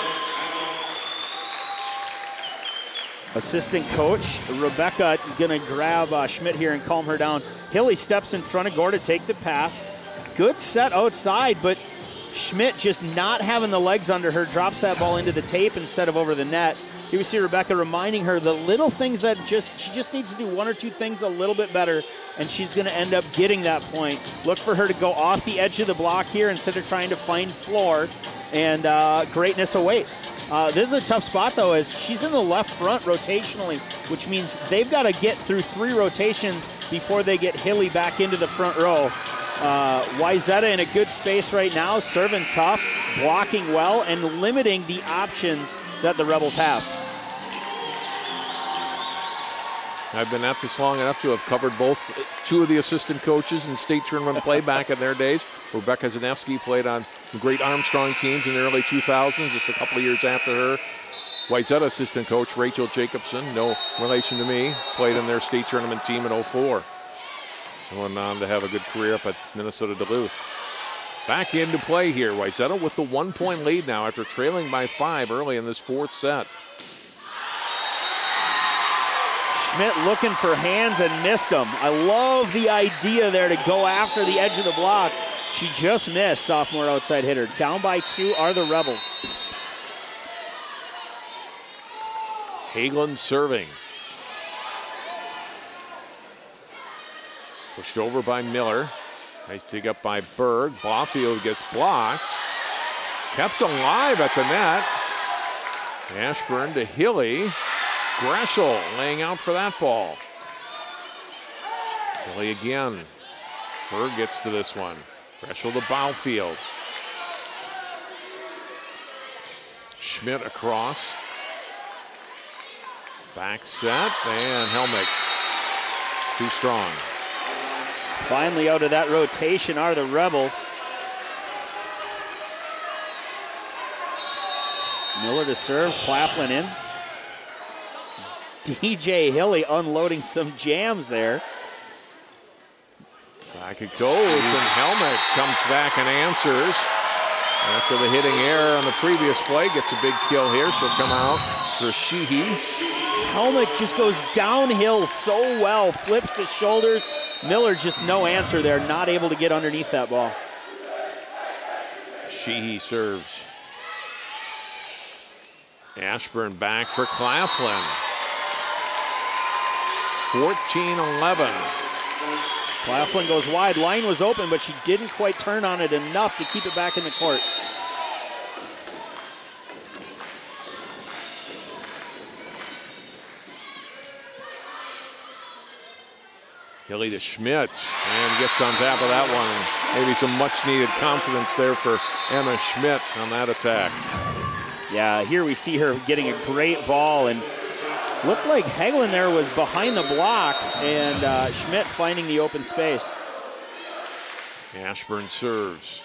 Assistant coach Rebecca gonna grab uh, Schmidt here and calm her down. Hilly steps in front of Gore to take the pass. Good set outside, but Schmidt just not having the legs under her, drops that ball into the tape instead of over the net. Here we see Rebecca reminding her the little things that just, she just needs to do one or two things a little bit better, and she's gonna end up getting that point. Look for her to go off the edge of the block here instead of trying to find floor, and uh, greatness awaits. Uh, this is a tough spot though, as she's in the left front rotationally, which means they've gotta get through three rotations before they get Hilly back into the front row. Uh, Wayzata in a good space right now, serving tough, blocking well, and limiting the options that the Rebels have. I've been at this long enough to have covered both two of the assistant coaches in state tournament play back in their days. Rebecca Zanevsky played on the great Armstrong teams in the early two thousands, just a couple of years after her. Wayzata assistant coach Rachel Jacobson, no relation to me, played in their state tournament team in oh four. Went on to have a good career up at Minnesota Duluth. Back into play here. Wayzata with the one-point lead now after trailing by five early in this fourth set. Schmidt looking for hands and missed them. I love the idea there to go after the edge of the block. She just missed, sophomore outside hitter. Down by two are the Rebels. Hagelin serving. Pushed over by Miller. Nice dig up by Berg. Barfield gets blocked. Kept alive at the net. Ashburn to Hilly. Greshel laying out for that ball. Hilly again. Berg gets to this one. Greshel to Barfield. Schmidt across. Back set, and Helmick too strong. Finally out of that rotation are the Rebels. Miller to serve, Claflin in. D J Hilly unloading some jams there. Back it goes, and Helmick comes back and answers. After the hitting error on the previous play, gets a big kill here. She'll come out for Sheehy. Helmick just goes downhill so well, flips the shoulders. Miller just no answer there, not able to get underneath that ball. Sheehy serves. Ashburn back for Claflin. fourteen eleven. Claflin goes wide. Line was open, but she didn't quite turn on it enough to keep it back in the court. Hilly to Schmidt, and gets on top of that one. Maybe some much needed confidence there for Emma Schmidt on that attack. Yeah, here we see her getting a great ball, and looked like Hagelin there was behind the block, and uh, Schmidt finding the open space. Ashburn serves.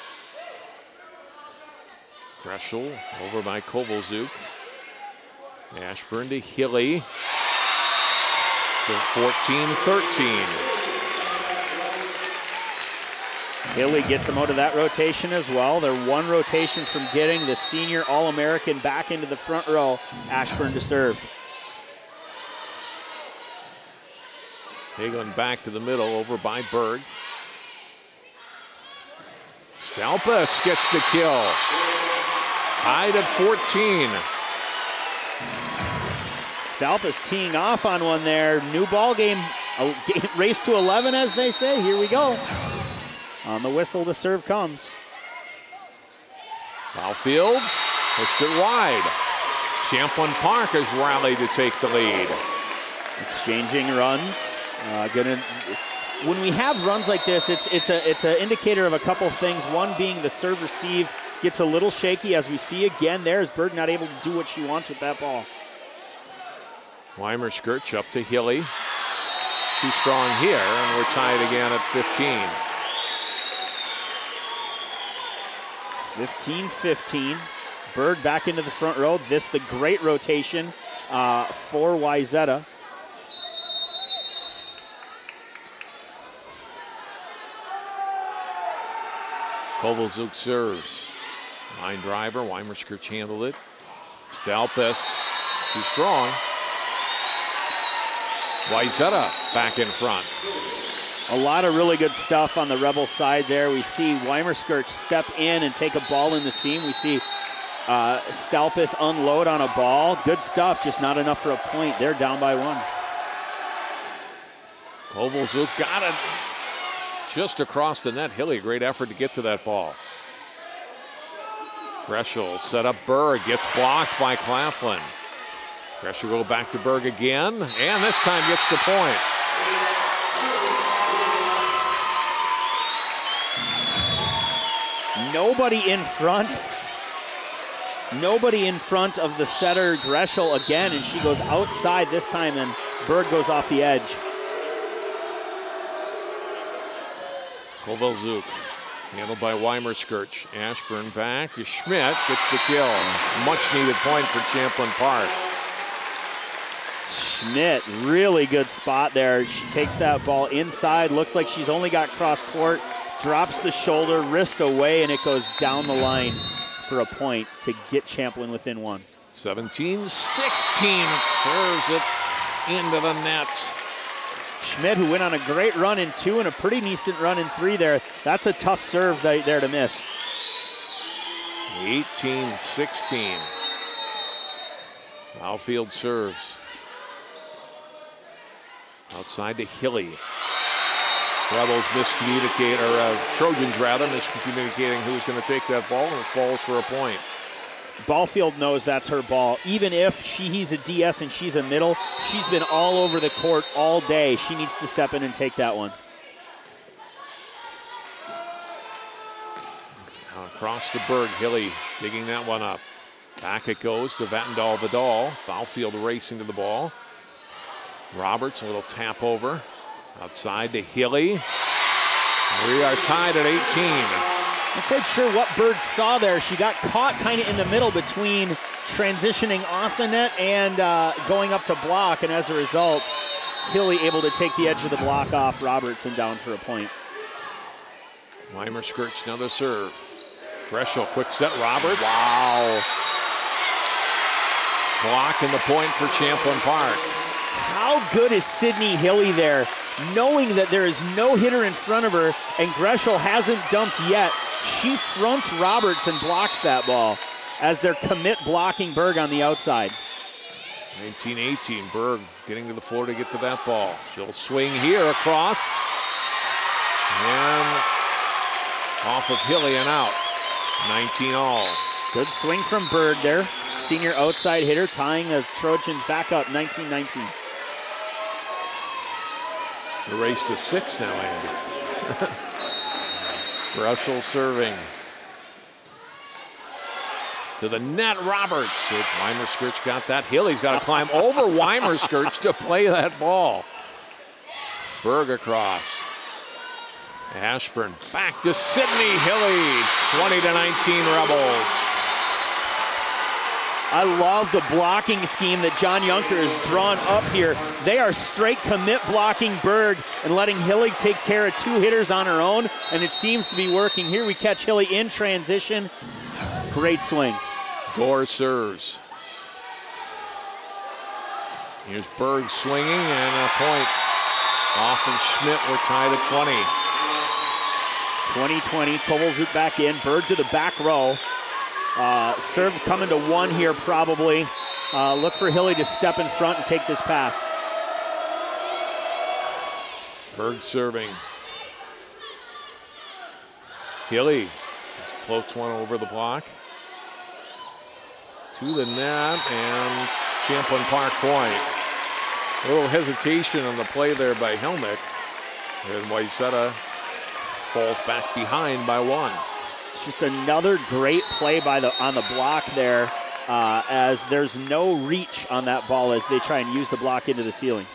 Greshel over by Kovalzuk. Ashburn to Hilly. fourteen thirteen. Hilly gets him out of that rotation as well. They're one rotation from getting the senior All-American back into the front row. Ashburn to serve. Hagelin back to the middle, over by Berg. Stalpus gets the kill. Tied at fourteen. Stalpus teeing off on one there. New ball game, a game, race to eleven, as they say. Here we go. On the whistle, the serve comes. Battlefield pushed it wide. Champlin Park has rallied to take the lead. Exchanging runs. Uh, gonna. When we have runs like this, it's it's a it's an indicator of a couple things. One being the serve receive gets a little shaky, as we see again there, as Berg not able to do what she wants with that ball. Weimer Skirch up to Hilly. Too strong here, and we're tied again at fifteen. fifteen fifteen. Berg back into the front row. This the great rotation uh, for Wayzata. Kovalchuk serves. Line driver, Weimer Skirch handled it. Stalpus, too strong. Wayzata back in front. A lot of really good stuff on the Rebel side there. We see Weimer Skirch step in and take a ball in the seam. We see uh, Stalpus unload on a ball. Good stuff, just not enough for a point. They're down by one. Kovalchuk got it just across the net. Hilly, great effort to get to that ball. Greshel set up Berg, gets blocked by Claflin. Greshel go back to Berg again, and this time gets the point. Nobody in front. Nobody in front of the setter, Greshel, again, and she goes outside this time, and Berg goes off the edge. Kovalchuk handled by Weimer Skirch. Ashburn back. Schmidt gets the kill. Much needed point for Champlin Park. Schmidt, really good spot there. She takes that ball inside. Looks like she's only got cross court. Drops the shoulder, wrist away, and it goes down the line for a point to get Champlin within one. seventeen sixteen. Serves it into the net. Schmidt, who went on a great run in two and a pretty decent run in three there. That's a tough serve there to miss. eighteen sixteen. Outfield serves. Outside to Hilly. Rebels miscommunicate, or uh, Trojans rather, miscommunicating who's going to take that ball, and it falls for a point. Ballfield knows that's her ball. Even if she, he's a D S and she's a middle, she's been all over the court all day. She needs to step in and take that one. Now across to Berg, Hilly digging that one up. Back it goes to Vatndal Vidal. Ballfield racing to the ball. Roberts, a little tap over. Outside to Hilly. We are tied at eighteen. Not quite sure what Berg saw there. She got caught kind of in the middle between transitioning off the net and uh, going up to block, and as a result, Hilly able to take the edge of the block off Roberts and down for a point. Weimer Skirch, another serve. Greshel, quick set, Roberts. Wow. Blocking the point for Champlin Park. How good is Sydney Hilly there, knowing that there is no hitter in front of her and Greshel hasn't dumped yet? She fronts Roberts and blocks that ball as they're commit blocking Berg on the outside. nineteen eighteen, Berg getting to the floor to get to that ball. She'll swing here across. And off of Hilly and out. nineteen all. Good swing from Berg there. Senior outside hitter tying the Trojans back up, nineteen nineteen. The race to six now, Andy. Greshel serving. To the net, Roberts. Weimer Skirch got that. Hilly's got to climb over Weimer Skirch to play that ball. Berg across. Ashburn back to Sydney Hilly. twenty to nineteen Rebels. I love the blocking scheme that John Junker has drawn up here. They are straight commit blocking Berg and letting Hilly take care of two hitters on her own, and it seems to be working. Here we catch Hilly in transition. Great swing. Gore serves. Here's Berg swinging, and a point. Off and Schmidt were tied at twenty. twenty twenty, Kovalchuk back in, Berg to the back row. Uh, serve coming to one here probably. Uh, look for Hilly to step in front and take this pass. Berg serving. Hilly floats one over the block. To the net, and Champlin Park point. A little hesitation on the play there by Helmick. And Wayzata falls back behind by one. It's just another great play by the on the block there, uh, as there's no reach on that ball as they try and use the block into the ceiling.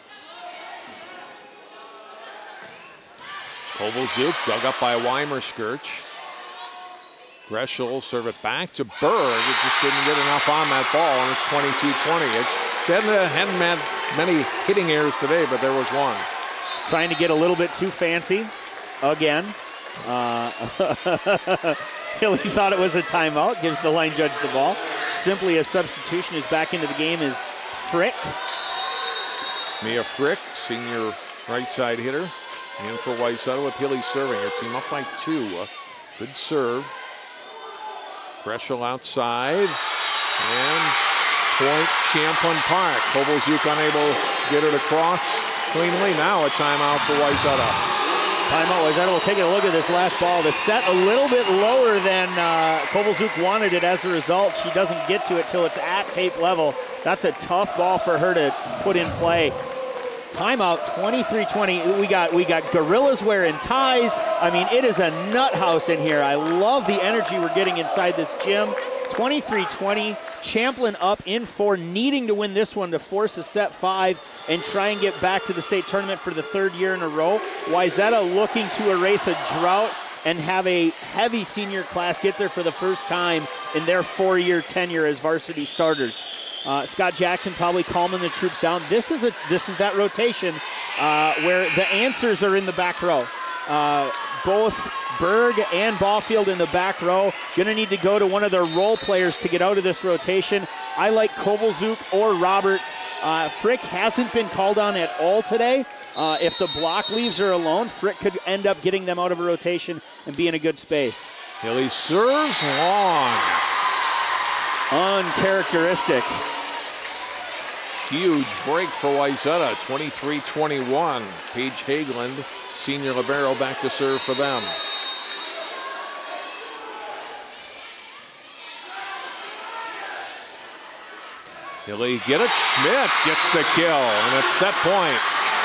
Kovalchuk dug up by Weimer-Skirch. Greshel serve it back to Berg. It just didn't get enough on that ball, and it's twenty-two twenty. It hadn't, hadn't had many hitting errors today, but there was one. Trying to get a little bit too fancy again. Uh, Hilly thought it was a timeout, gives the line judge the ball. Simply a substitution is back into the game is Frick. Mia Frick, senior right side hitter. In for Wayzata with Hilly serving. Her team up by two. Good serve. Greshel outside. And point Champlin Park. Kovalchuk unable to get it across cleanly. Now a timeout for Wayzata. Timeout. Wayzata will take a look at this last ball. The set a little bit lower than uh, Kovalchuk wanted it. As a result, she doesn't get to it till it's at tape level. That's a tough ball for her to put in play. Timeout, twenty-three twenty. We got we got gorillas wearing ties. I mean, it is a nut house in here. I love the energy we're getting inside this gym. twenty-three twenty. Champlin up in four, needing to win this one to force a set five and try and get back to the state tournament for the third year in a row. Wayzata looking to erase a drought and have a heavy senior class get there for the first time in their four-year tenure as varsity starters. Uh, Scott Jackson probably calming the troops down. This is a this is that rotation uh, where the answers are in the back row. Uh, both Berg and Ballfield in the back row. Gonna need to go to one of their role players to get out of this rotation. I like Kovalchuk or Roberts. Uh, Frick hasn't been called on at all today. Uh, if the block leaves her alone, Frick could end up getting them out of a rotation and be in a good space. Hilly serves long. Uncharacteristic. Huge break for Wayzata, twenty-three twenty-one. Paige Hageland, senior libero, back to serve for them. Hilly get it. Schmidt gets the kill, and it's set point.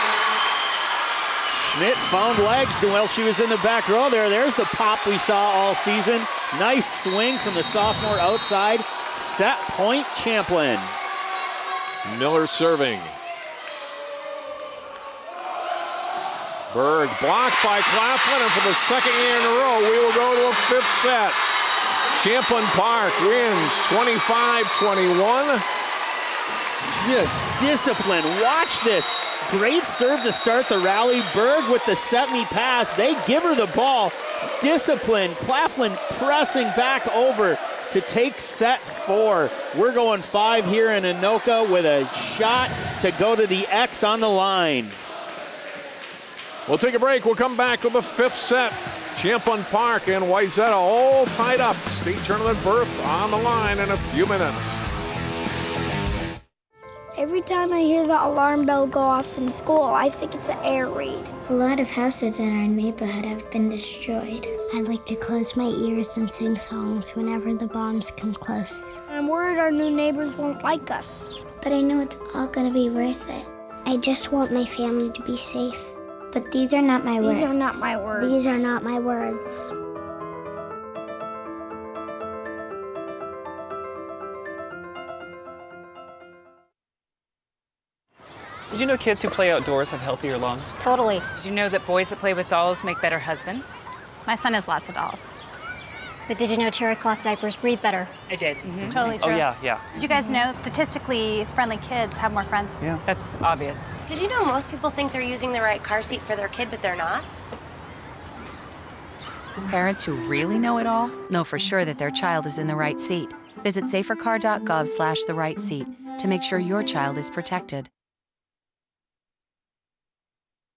Schmidt found legs while she was in the back row there. There's the pop we saw all season. Nice swing from the sophomore outside. Set point, Champlin. Miller serving. Berg blocked by Claflin, and for the second year in a row, we will go to a fifth set. Champlin Park wins twenty-five twenty-one. Just discipline. Watch this. Great serve to start the rally. Berg with the set me pass. They give her the ball. Discipline. Claflin pressing back over to take set four. We're going five here in Anoka with a shot to go to the X on the line. We'll take a break. We'll come back with the fifth set. Champlin Park and Wayzata all tied up. State tournament berth on the line in a few minutes. Every time I hear the alarm bell go off in school, I think it's an air raid. A lot of houses in our neighborhood have been destroyed. I like to close my ears and sing songs whenever the bombs come close. I'm worried our new neighbors won't like us. But I know it's all gonna be worth it. I just want my family to be safe. But these are not my words. These are not my words. These are not my words. Did you know kids who play outdoors have healthier lungs? Totally. Did you know that boys that play with dolls make better husbands? My son has lots of dolls. But did you know terry cloth diapers breathe better? I did. Mm-hmm. It's totally true. Oh, yeah, yeah. Did you guys know statistically friendly kids have more friends? Yeah. That's obvious. Did you know most people think they're using the right car seat for their kid, but they're not? Parents who really know it all know for sure that their child is in the right seat. Visit safercar dot gov slash the right seat to make sure your child is protected.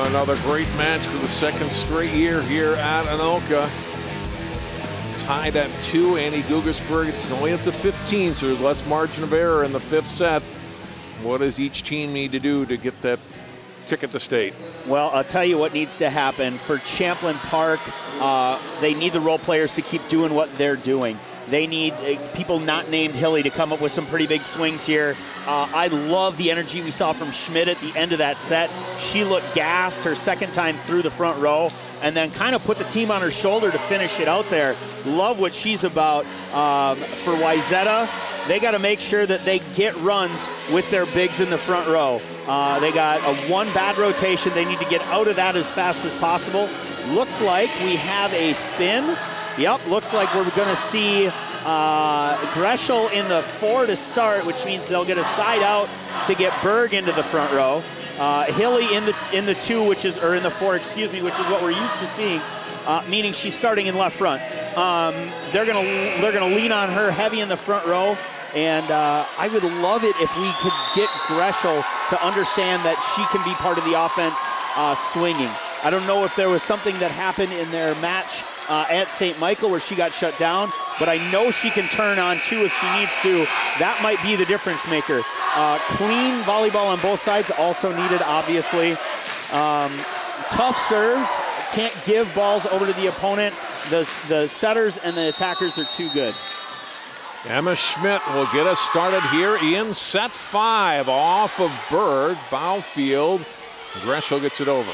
Another great match for the second straight year here at Anoka. Tied at two. Annie Gugasberg, it's only up to fifteen, so there's less margin of error in the fifth set. What does each team need to do to get that ticket to state? Well, I'll tell you what needs to happen. For Champlin Park, uh, they need the role players to keep doing what they're doing. They need uh, people not named Hilly to come up with some pretty big swings here. Uh, I love the energy we saw from Schmidt at the end of that set. She looked gassed her second time through the front row and then kind of put the team on her shoulder to finish it out there. Love what she's about. Um, for Wayzata, they got to make sure that they get runs with their bigs in the front row. Uh, they got a one bad rotation. They need to get out of that as fast as possible. Looks like we have a spin. Yep, looks like we're going to see uh, Greschel in the four to start, which means they'll get a side out to get Berg into the front row. Uh, Hilly in the in the two, which is or in the four, excuse me, which is what we're used to seeing, uh, meaning she's starting in left front. Um, they're gonna they're gonna lean on her heavy in the front row, and uh, I would love it if we could get Greschel to understand that she can be part of the offense uh, swinging. I don't know if there was something that happened in their match uh, at Saint Michael where she got shut down, but I know she can turn on too if she needs to. That might be the difference maker. Uh, clean volleyball on both sides also needed, obviously. Um, tough serves, can't give balls over to the opponent. The, the setters and the attackers are too good. Emma Schmidt will get us started here in set five off of Berg. Baufield. Greschel gets it over.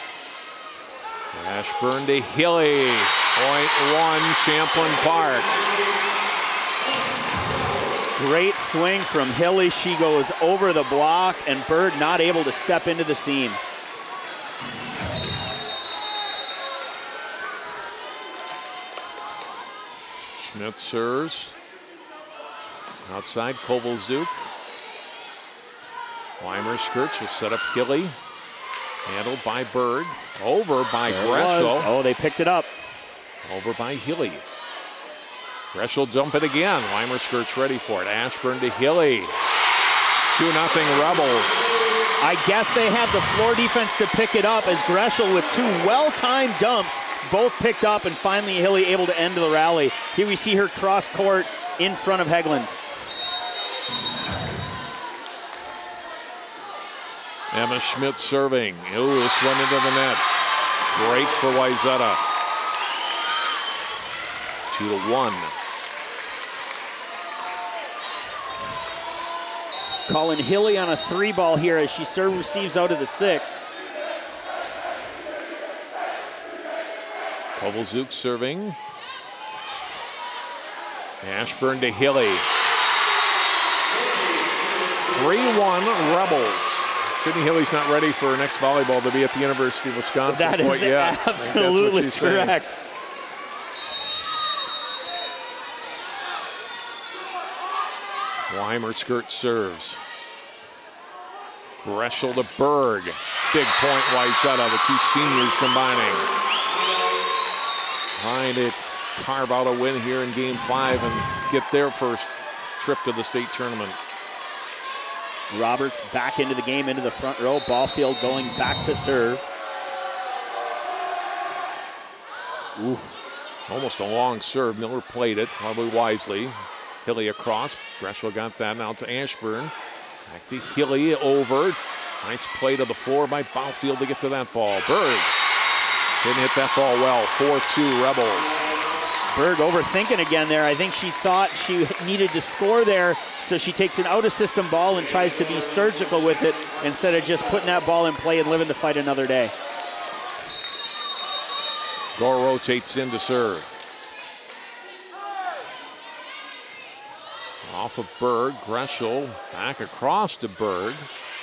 Ashburn to Hilly. Point one, Champlin Park. Great swing from Hilly. She goes over the block, and Berg not able to step into the seam. Schmidt serves. Outside, Kovalzuk. Weimer skirts will set up Hilly. Handled by Berg. Over by Greschel. Oh, they picked it up. Over by Hilly. Greschel dump it again. Weimer skirts ready for it. Ashburn to Hilly. two nothing Rebels. I guess they had the floor defense to pick it up as Greschel with two well-timed dumps both picked up, and finally Hilly able to end the rally. Here we see her cross court in front of Hegland. Emma Schmidt serving. Ooh, this one into the net. Break for Wayzata. Two to one. Calling Hilly on a three ball here as she serve receives out of the six. Kovalzuk serving. Ashburn to Hilly. three one Rebels. Sydney Hilly's not ready for her next volleyball to be at the University of Wisconsin. That is yet. absolutely correct. Saying. Weimer skirt serves. Greschel to Berg. Big point Wayzata, the two seniors combining. Trying to carve out a win here in game five and get their first trip to the state tournament. Roberts back into the game, into the front row. Ballfield going back to serve. Ooh, almost a long serve. Miller played it, probably wisely. Hilly across. Greschel got that now to Ashburn. Back to Hilly over. Nice play to the floor by Baufield to get to that ball. Berg didn't hit that ball well. four two Rebels. Berg overthinking again there. I think she thought she needed to score there, so she takes an out-of-system ball and tries to be surgical with it instead of just putting that ball in play and living to fight another day. Gore rotates in to serve. Off of Berg, Greschel back across to Berg.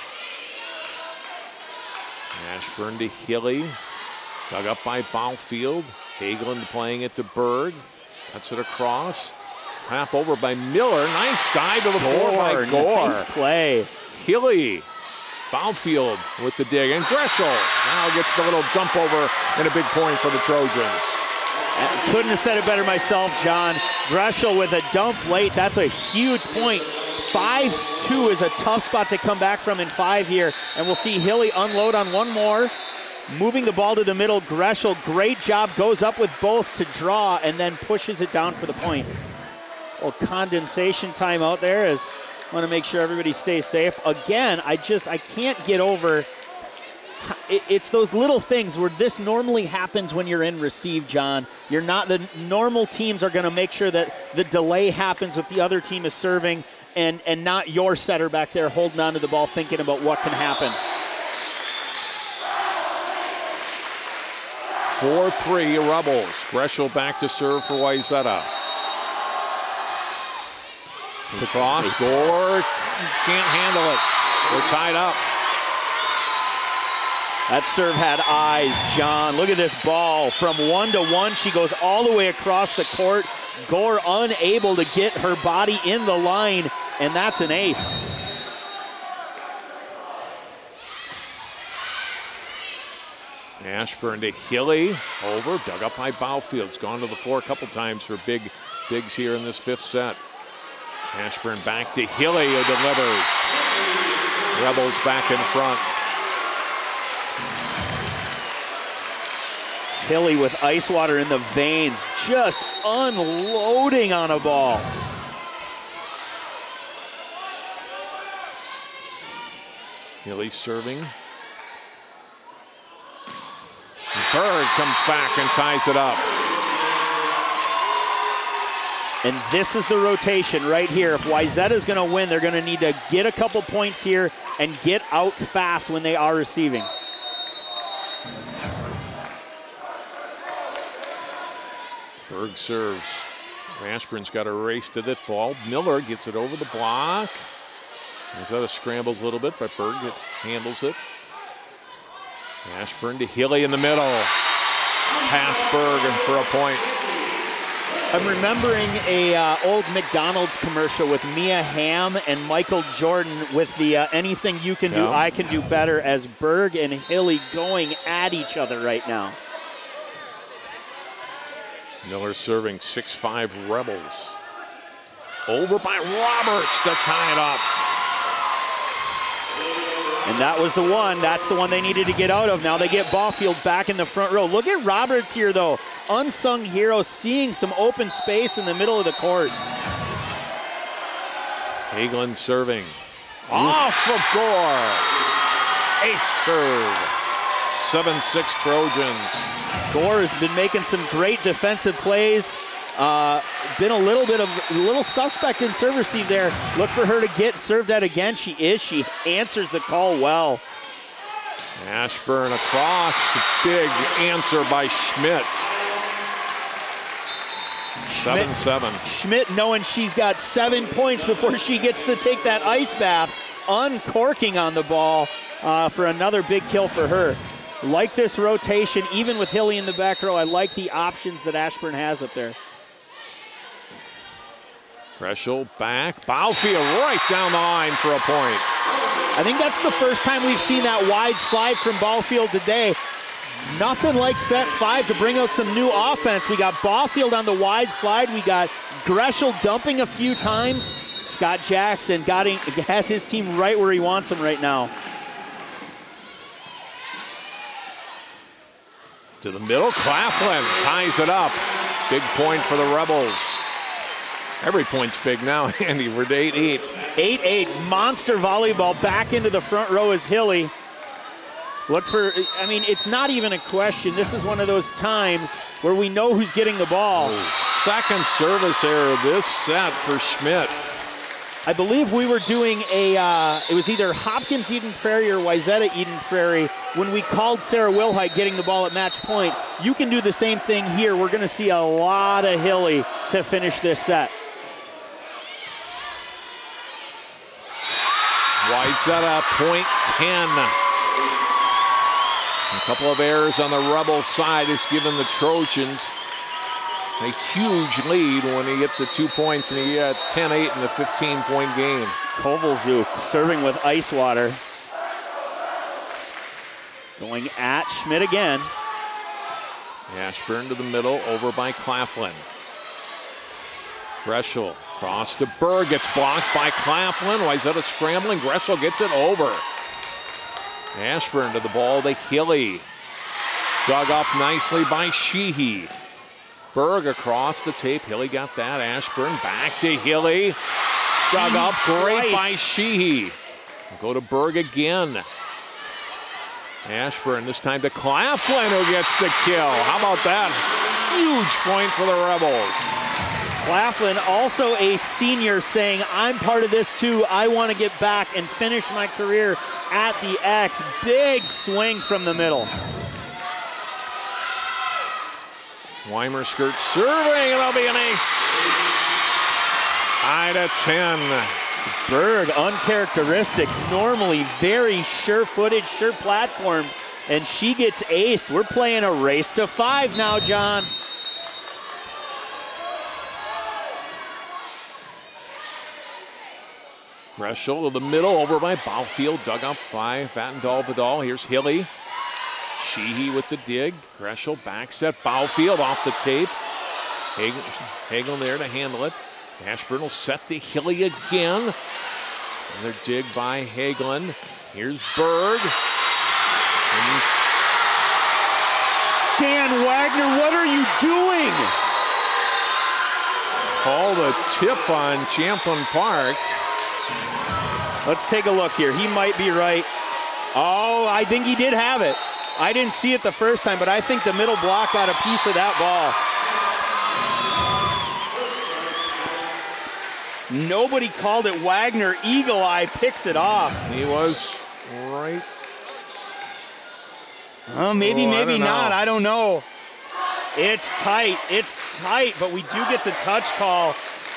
Ashburn to Hilly. Dug up by Baufield. Hageland playing it to Berg. Cuts it across. Tap over by Miller. Nice dive to the floor by Gore. Nice play. Hilly. Baufield with the dig. And Greschel now gets the little jump over and a big point for the Trojans. Couldn't have said it better myself, John. Greschel with a dump late. That's a huge point. five two is a tough spot to come back from in five here. And we'll see Hilly unload on one more. moving the ball to the middle. Greshel, great job, goes up with both to draw and then pushes it down for the point. Oh, condensation time out there as want to make sure everybody stays safe. Again, I just, I can't get over, it's those little things where this normally happens when you're in receive, John. You're not, the normal teams are going to make sure that the delay happens with the other team is serving and, and not your setter back there holding onto the ball thinking about what can happen. four three Rebels. Greshel back to serve for Wayzata. To cross, score, can't handle it. They're tied up. That serve had eyes, John. Look at this ball. From one to one, she goes all the way across the court. Gore unable to get her body in the line, and that's an ace. Ashburn to Hilly, over, dug up by Baufield's gone to the floor a couple times for big bigs here in this fifth set. Ashburn back to Hilly, who delivers. Rebels back in front. Hilly with ice water in the veins, just unloading on a ball. Hilly serving. Berg comes back and ties it up. And this is the rotation right here. If Wayzata is going to win, they're going to need to get a couple points here and get out fast when they are receiving. Berg serves. Ashburn's got a race to that ball. Miller gets it over the block. Wayzata scrambles a little bit, but Berg handles it. Ashburn to Hilly in the middle. Pass Berg for a point. I'm remembering a uh, old McDonald's commercial with Mia Hamm and Michael Jordan with the uh, anything you can do, yeah. I can do better, as Berg and Hilly going at each other right now. Miller serving six five Rebels. Over by Roberts to tie it up. And that was the one. That's the one they needed to get out of. Now they get Bauffield back in the front row. Look at Roberts here, though. Unsung hero, seeing some open space in the middle of the court. Hagelin serving. Off of Gore. Ace serve. seven six Trojans. Gore has been making some great defensive plays. Uh, been a little bit of a little suspect in serve receive there. Look for her to get served at again. She is. She answers the call well. Ashburn across. Big answer by Schmidt. seven seven. Schmidt knowing she's got seven points before she gets to take that ice bath. Uncorking on the ball uh, for another big kill for her. Like this rotation, even with Hilly in the back row, I like the options that Ashburn has up there. Greshel back. Bauffield right down the line for a point. I think that's the first time we've seen that wide slide from Bauffield today. Nothing like set five to bring out some new offense. We got Bauffield on the wide slide. We got Greshel dumping a few times. Scott Jackson got him, has his team right where he wants them right now. To the middle, Claflin ties it up. Big point for the Rebels. Every point's big now, Andy. We're at eight eight. eight eight, monster volleyball back into the front row is Hilly. Look for, I mean, it's not even a question. This is one of those times where we know who's getting the ball. Oh, second service error this set for Schmidt. I believe we were doing a, uh, it was either Hopkins Eden Prairie or Wayzata Eden Prairie when we called Sarah Wilhite getting the ball at match point. You can do the same thing here. We're going to see a lot of Hilly to finish this set. Wayzata point ten. A couple of errors on the Rebel side has given the Trojans a huge lead when you get to two points and you get ten eight in the fifteen point game. Kovalzuk serving with ice water. Going at Schmidt again. Ashburn to the middle, over by Claflin. Greshel cross to Berg, gets blocked by Claflin. Wayzata scrambling, Greshel gets it over. Ashburn to the ball to Hilly. Dug up nicely by Sheehy. Berg across the tape. Hilly got that. Ashburn back to Hilly. Dug up great twice by Sheehy. We'll go to Berg again. Ashburn this time to Claflin, who gets the kill. How about that? Huge point for the Rebels. Claflin, also a senior, saying, I'm part of this too. I want to get back and finish my career at the X. Big swing from the middle. Weimer skirt serving, and that'll be an ace. Nine to ten. Berg, uncharacteristic, normally very sure-footed, sure platform, and she gets aced. We're playing a race to five now, John. Greshel to the middle, over by Baufield, dug up by Vattendahl Vidal. Here's Hilly. Sheehy with the dig. Greshel back set. Baufield off the tape. Hagel there to handle it. Ashburn will set to Hilly again. Another dig by Hagelin. Here's Berg. And Dan Wagner, what are you doing? Call the tip on Champlin Park. Let's take a look here. He might be right. Oh, I think he did have it. I didn't see it the first time, but I think the middle block got a piece of that ball. Nobody called it. Wagner, eagle eye, picks it off. He was right. Oh, maybe, oh, maybe I not. I don't know. It's tight. It's tight, but we do get the touch call.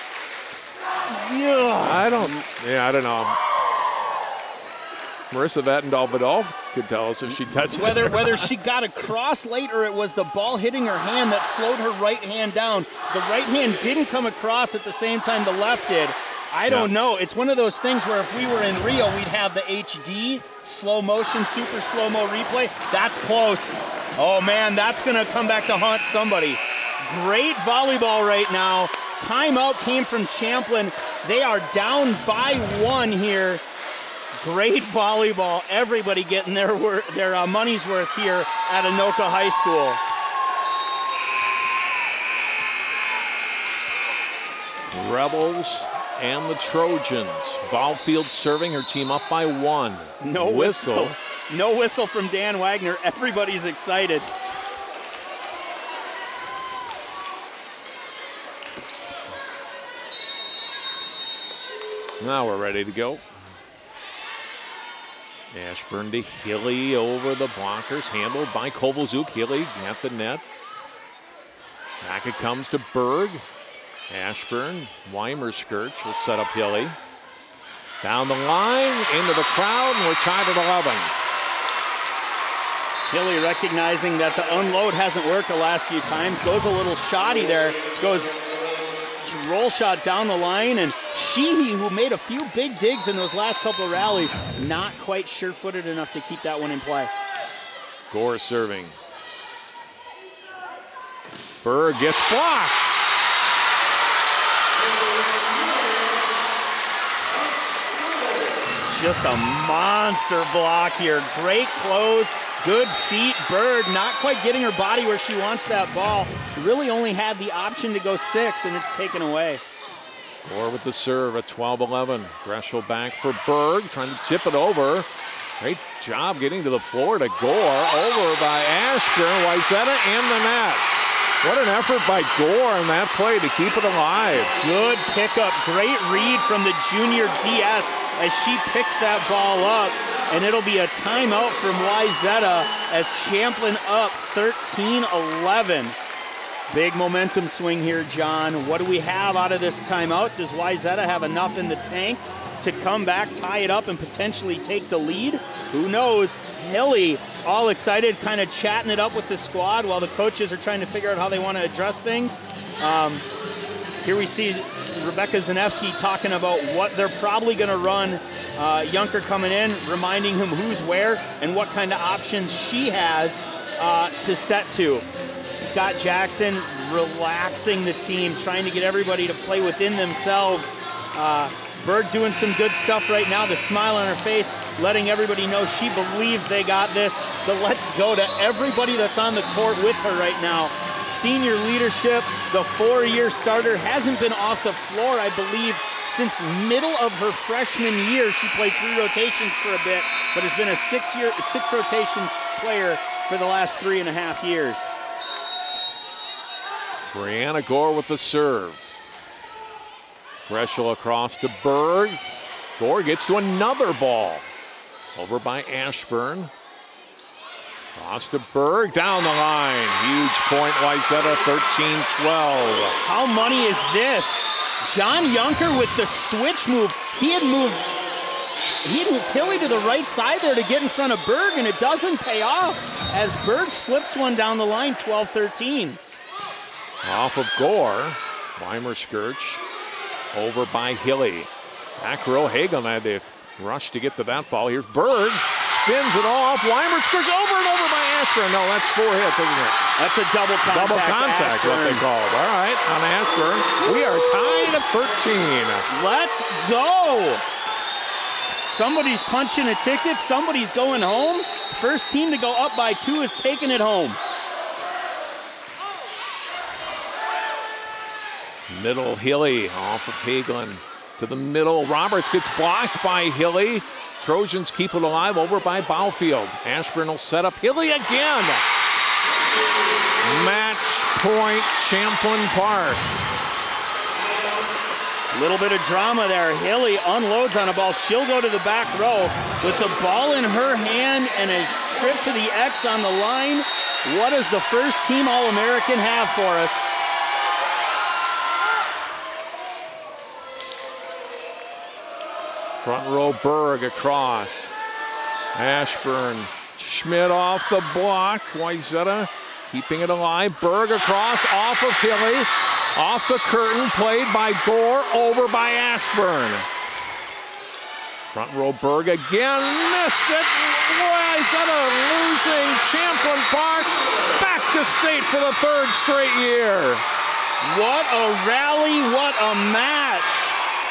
Yeah. I don't, yeah, I don't know. Marissa Vattendahl Vidal could tell us if she touched whether it. Whether she got across late or it was the ball hitting her hand that slowed her right hand down. The right hand didn't come across at the same time the left did. I don't yeah. know. It's one of those things where if we were in Rio, we'd have the H D, slow motion, super slow-mo replay. That's close. Oh, man, that's going to come back to haunt somebody. Great volleyball right now. Timeout came from Champlin. They are down by one here. Great volleyball. Everybody getting their, their uh, money's worth here at Anoka High School. Rebels and the Trojans. Ballfield serving, her team up by one. No whistle. whistle. No whistle from Dan Wagner. Everybody's excited. Now we're ready to go. Ashburn to Hilly over the blockers, handled by Kovalzuk. Hilly at the net. Back it comes to Berg. Ashburn, Weimer skirts will set up Hilly. Down the line, into the crowd, and we're tied at eleven. Hilly recognizing that the unload hasn't worked the last few times, goes a little shoddy there, goes roll shot down the line, and Sheehy, who made a few big digs in those last couple of rallies, not quite sure-footed enough to keep that one in play. Gore serving. Berg gets blocked. Just a monster block here. Great close, good feet. Berg not quite getting her body where she wants that ball. Really only had the option to go six, and it's taken away. Gore with the serve at twelve eleven. Greshel back for Berg, trying to tip it over. Great job getting to the floor to Gore. Over by Ashburn, Wayzata, and the net. What an effort by Gore on that play to keep it alive. Good pickup, great read from the junior D S as she picks that ball up. And it'll be a timeout from Wayzata as Champlin up thirteen eleven. Big momentum swing here, John. What do we have out of this timeout? Does Wayzata have enough in the tank to come back, tie it up, and potentially take the lead? Who knows? Hilly, all excited, kind of chatting it up with the squad while the coaches are trying to figure out how they want to address things. Um, here we see Rebecca Zanevsky talking about what they're probably going to run. Uh, Junker coming in, reminding him who's where and what kind of options she has uh, to set to. Scott Jackson relaxing the team, trying to get everybody to play within themselves. Uh, Berg doing some good stuff right now. The smile on her face, letting everybody know she believes they got this. The let's go to everybody that's on the court with her right now. Senior leadership, the four-year starter, hasn't been off the floor, I believe, since middle of her freshman year. She played three rotations for a bit, but has been a six-year, six rotations player for the last three and a half years. Brianna Gore with the serve. Greshel across to Berg. Gore gets to another ball. Over by Ashburn. Cross to Berg, down the line. Huge point, Wayzata, thirteen twelve. How money is this? John Yunker with the switch move. He had moved, he had moved Hilly to the right side there to get in front of Berg, and it doesn't pay off as Berg slips one down the line, twelve thirteen. Off of Gore. Weimer Skirch. Over by Hilly. Back row, Hagelin had to rush to get to that ball. Here's Berg. Spins it off. Weimer Skirch over and over by Ashburn. No, that's four hits, isn't it? That's a double contact. Double contact, what they call it. All right, on Ashburn. We are tied at thirteen. Let's go. Somebody's punching a ticket. Somebody's going home. First team to go up by two is taking it home. Middle, Hilly off of Hagelin to the middle. Roberts gets blocked by Hilly. Trojans keep it alive over by Baufield. Ashburn will set up Hilly again. Match point, Champlin Park. A little bit of drama there. Hilly unloads on a ball. She'll go to the back row with the ball in her hand and a trip to the X on the line. What does the first team All-American have for us? Front row, Berg across. Ashburn, Schmidt off the block. Wayzata keeping it alive. Berg across, off of Hilly. Off the curtain, played by Gore, over by Ashburn. Front row, Berg again, missed it. Wayzata losing Champlin Park. Back to state for the third straight year. What a rally, what a match.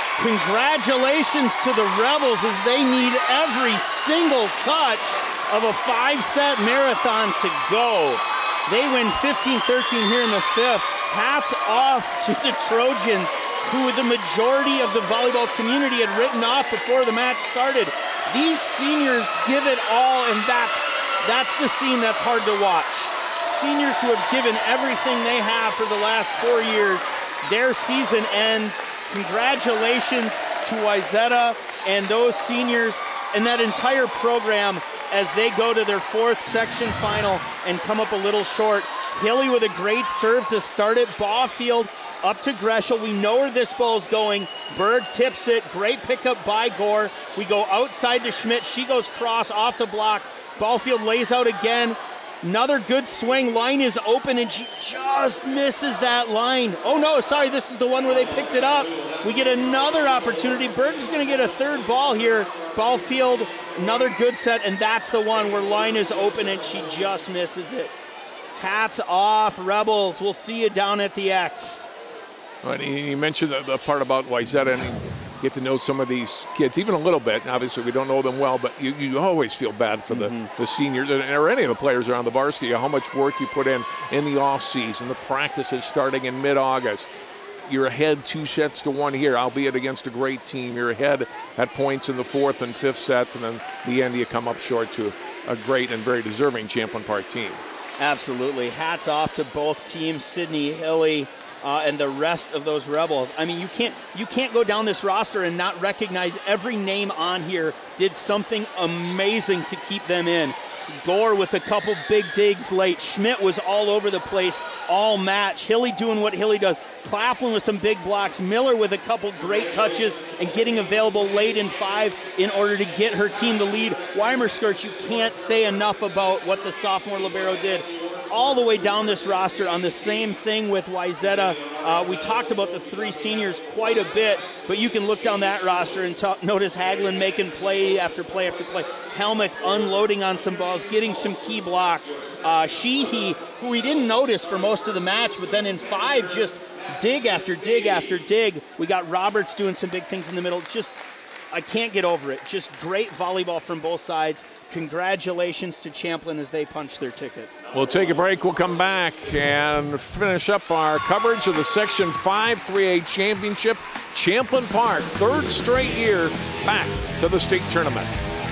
Congratulations to the Rebels as they need every single touch of a five-set marathon to go. They win fifteen thirteen here in the fifth. Hats off to the Trojans, who the majority of the volleyball community had written off before the match started. These seniors give it all, and that's, that's the scene that's hard to watch. Seniors who have given everything they have for the last four years, their season ends. Congratulations to Wayzata and those seniors and that entire program as they go to their fourth section final and come up a little short. Hilly with a great serve to start it. Baufield up to Greshel. We know where this ball's going. Berg tips it. Great pickup by Gore. We go outside to Schmidt. She goes cross off the block. Baufield lays out again. Another good swing. Line is open, and she just misses that line. Oh, no, sorry, this is the one where they picked it up. We get another opportunity. Berg's going to get a third ball here. Baufield, another good set, and that's the one where line is open, and she just misses it. Hats off, Rebels. We'll see you down at the X. Well, you mentioned the, the part about Wayzata, and you get to know some of these kids, even a little bit. Obviously, we don't know them well, but you, you always feel bad for the, mm-hmm. the seniors or any of the players around the varsity, how much work you put in in the offseason, the practices starting in mid-August. You're ahead two sets to one here, albeit against a great team. You're ahead at points in the fourth and fifth sets, and then the end you come up short to a great and very deserving Champlin Park team. Absolutely. Hats off to both teams, Sydney, Hilly, Uh, and the rest of those Rebels. I mean, you can't you can't go down this roster and not recognize every name on here did something amazing to keep them in. Gore with a couple big digs late. Schmidt was all over the place all match. Hilly doing what Hilly does. Claflin with some big blocks. Miller with a couple great touches and getting available late in five in order to get her team the lead. Weimer Skirch, you can't say enough about what the sophomore libero did. All the way down this roster on the same thing with Wayzata. Uh, we talked about the three seniors quite a bit, but you can look down that roster and talk, notice Hagelin making play after play after play. Helmick unloading on some balls, getting some key blocks. Uh, Sheehy, who we didn't notice for most of the match, but then in five just dig after dig after dig. We got Roberts doing some big things in the middle. Just, I can't get over it. Just great volleyball from both sides. Congratulations to Champlin as they punch their ticket. We'll take a break. We'll come back and finish up our coverage of the Section five three A Championship. Champlin Park, third straight year back to the state tournament.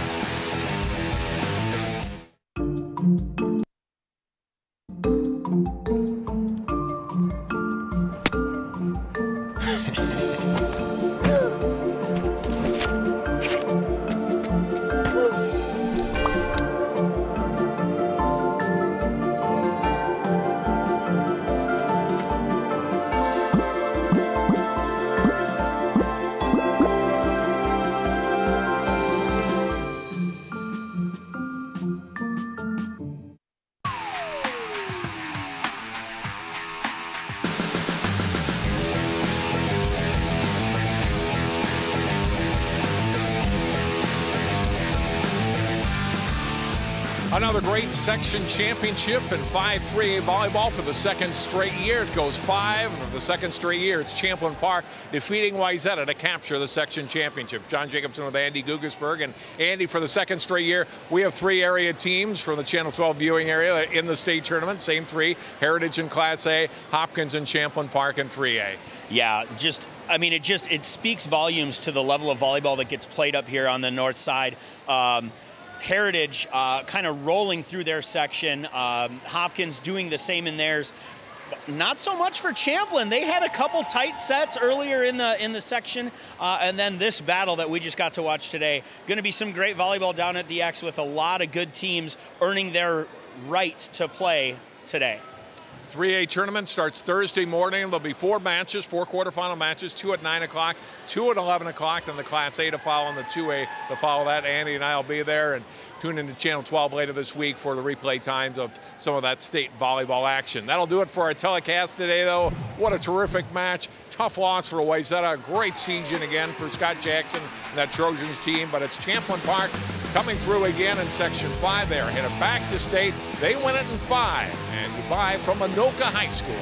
Another great section championship in five three A volleyball for the second straight year. It goes five, and for the second straight year, it's Champlin Park defeating Wayzata to capture the section championship. John Jacobson with Andy Gugesberg. And Andy, for the second straight year, we have three area teams from the Channel twelve viewing area in the state tournament. Same three, Heritage in Class A, Hopkins and Champlin Park in three A. Yeah, just, I mean, it just, it speaks volumes to the level of volleyball that gets played up here on the north side. Um, Heritage uh, kind of rolling through their section. Um, Hopkins doing the same in theirs. Not so much for Champlin. They had a couple tight sets earlier in the in the section, uh, and then this battle that we just got to watch today. Going to be some great volleyball down at the X with a lot of good teams earning their right to play today. three A tournament starts Thursday morning. There'll be four matches, four quarterfinal matches, two at nine o'clock, two at eleven o'clock, and the Class A to follow, and the two A to follow that. Andy and I will be there, and tune into Channel twelve later this week for the replay times of some of that state volleyball action. That'll do it for our telecast today, though. What a terrific match. Tough loss for Wayzata. A great season again for Scott Jackson and that Trojans team, but it's Champlin Park coming through again in Section five. They are headed back to state. They win it in five. And goodbye from Anoka High School.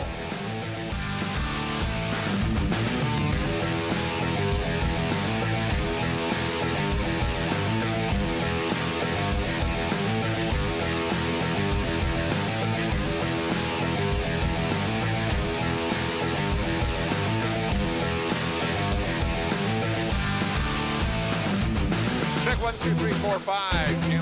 Check one, two, three, four, five.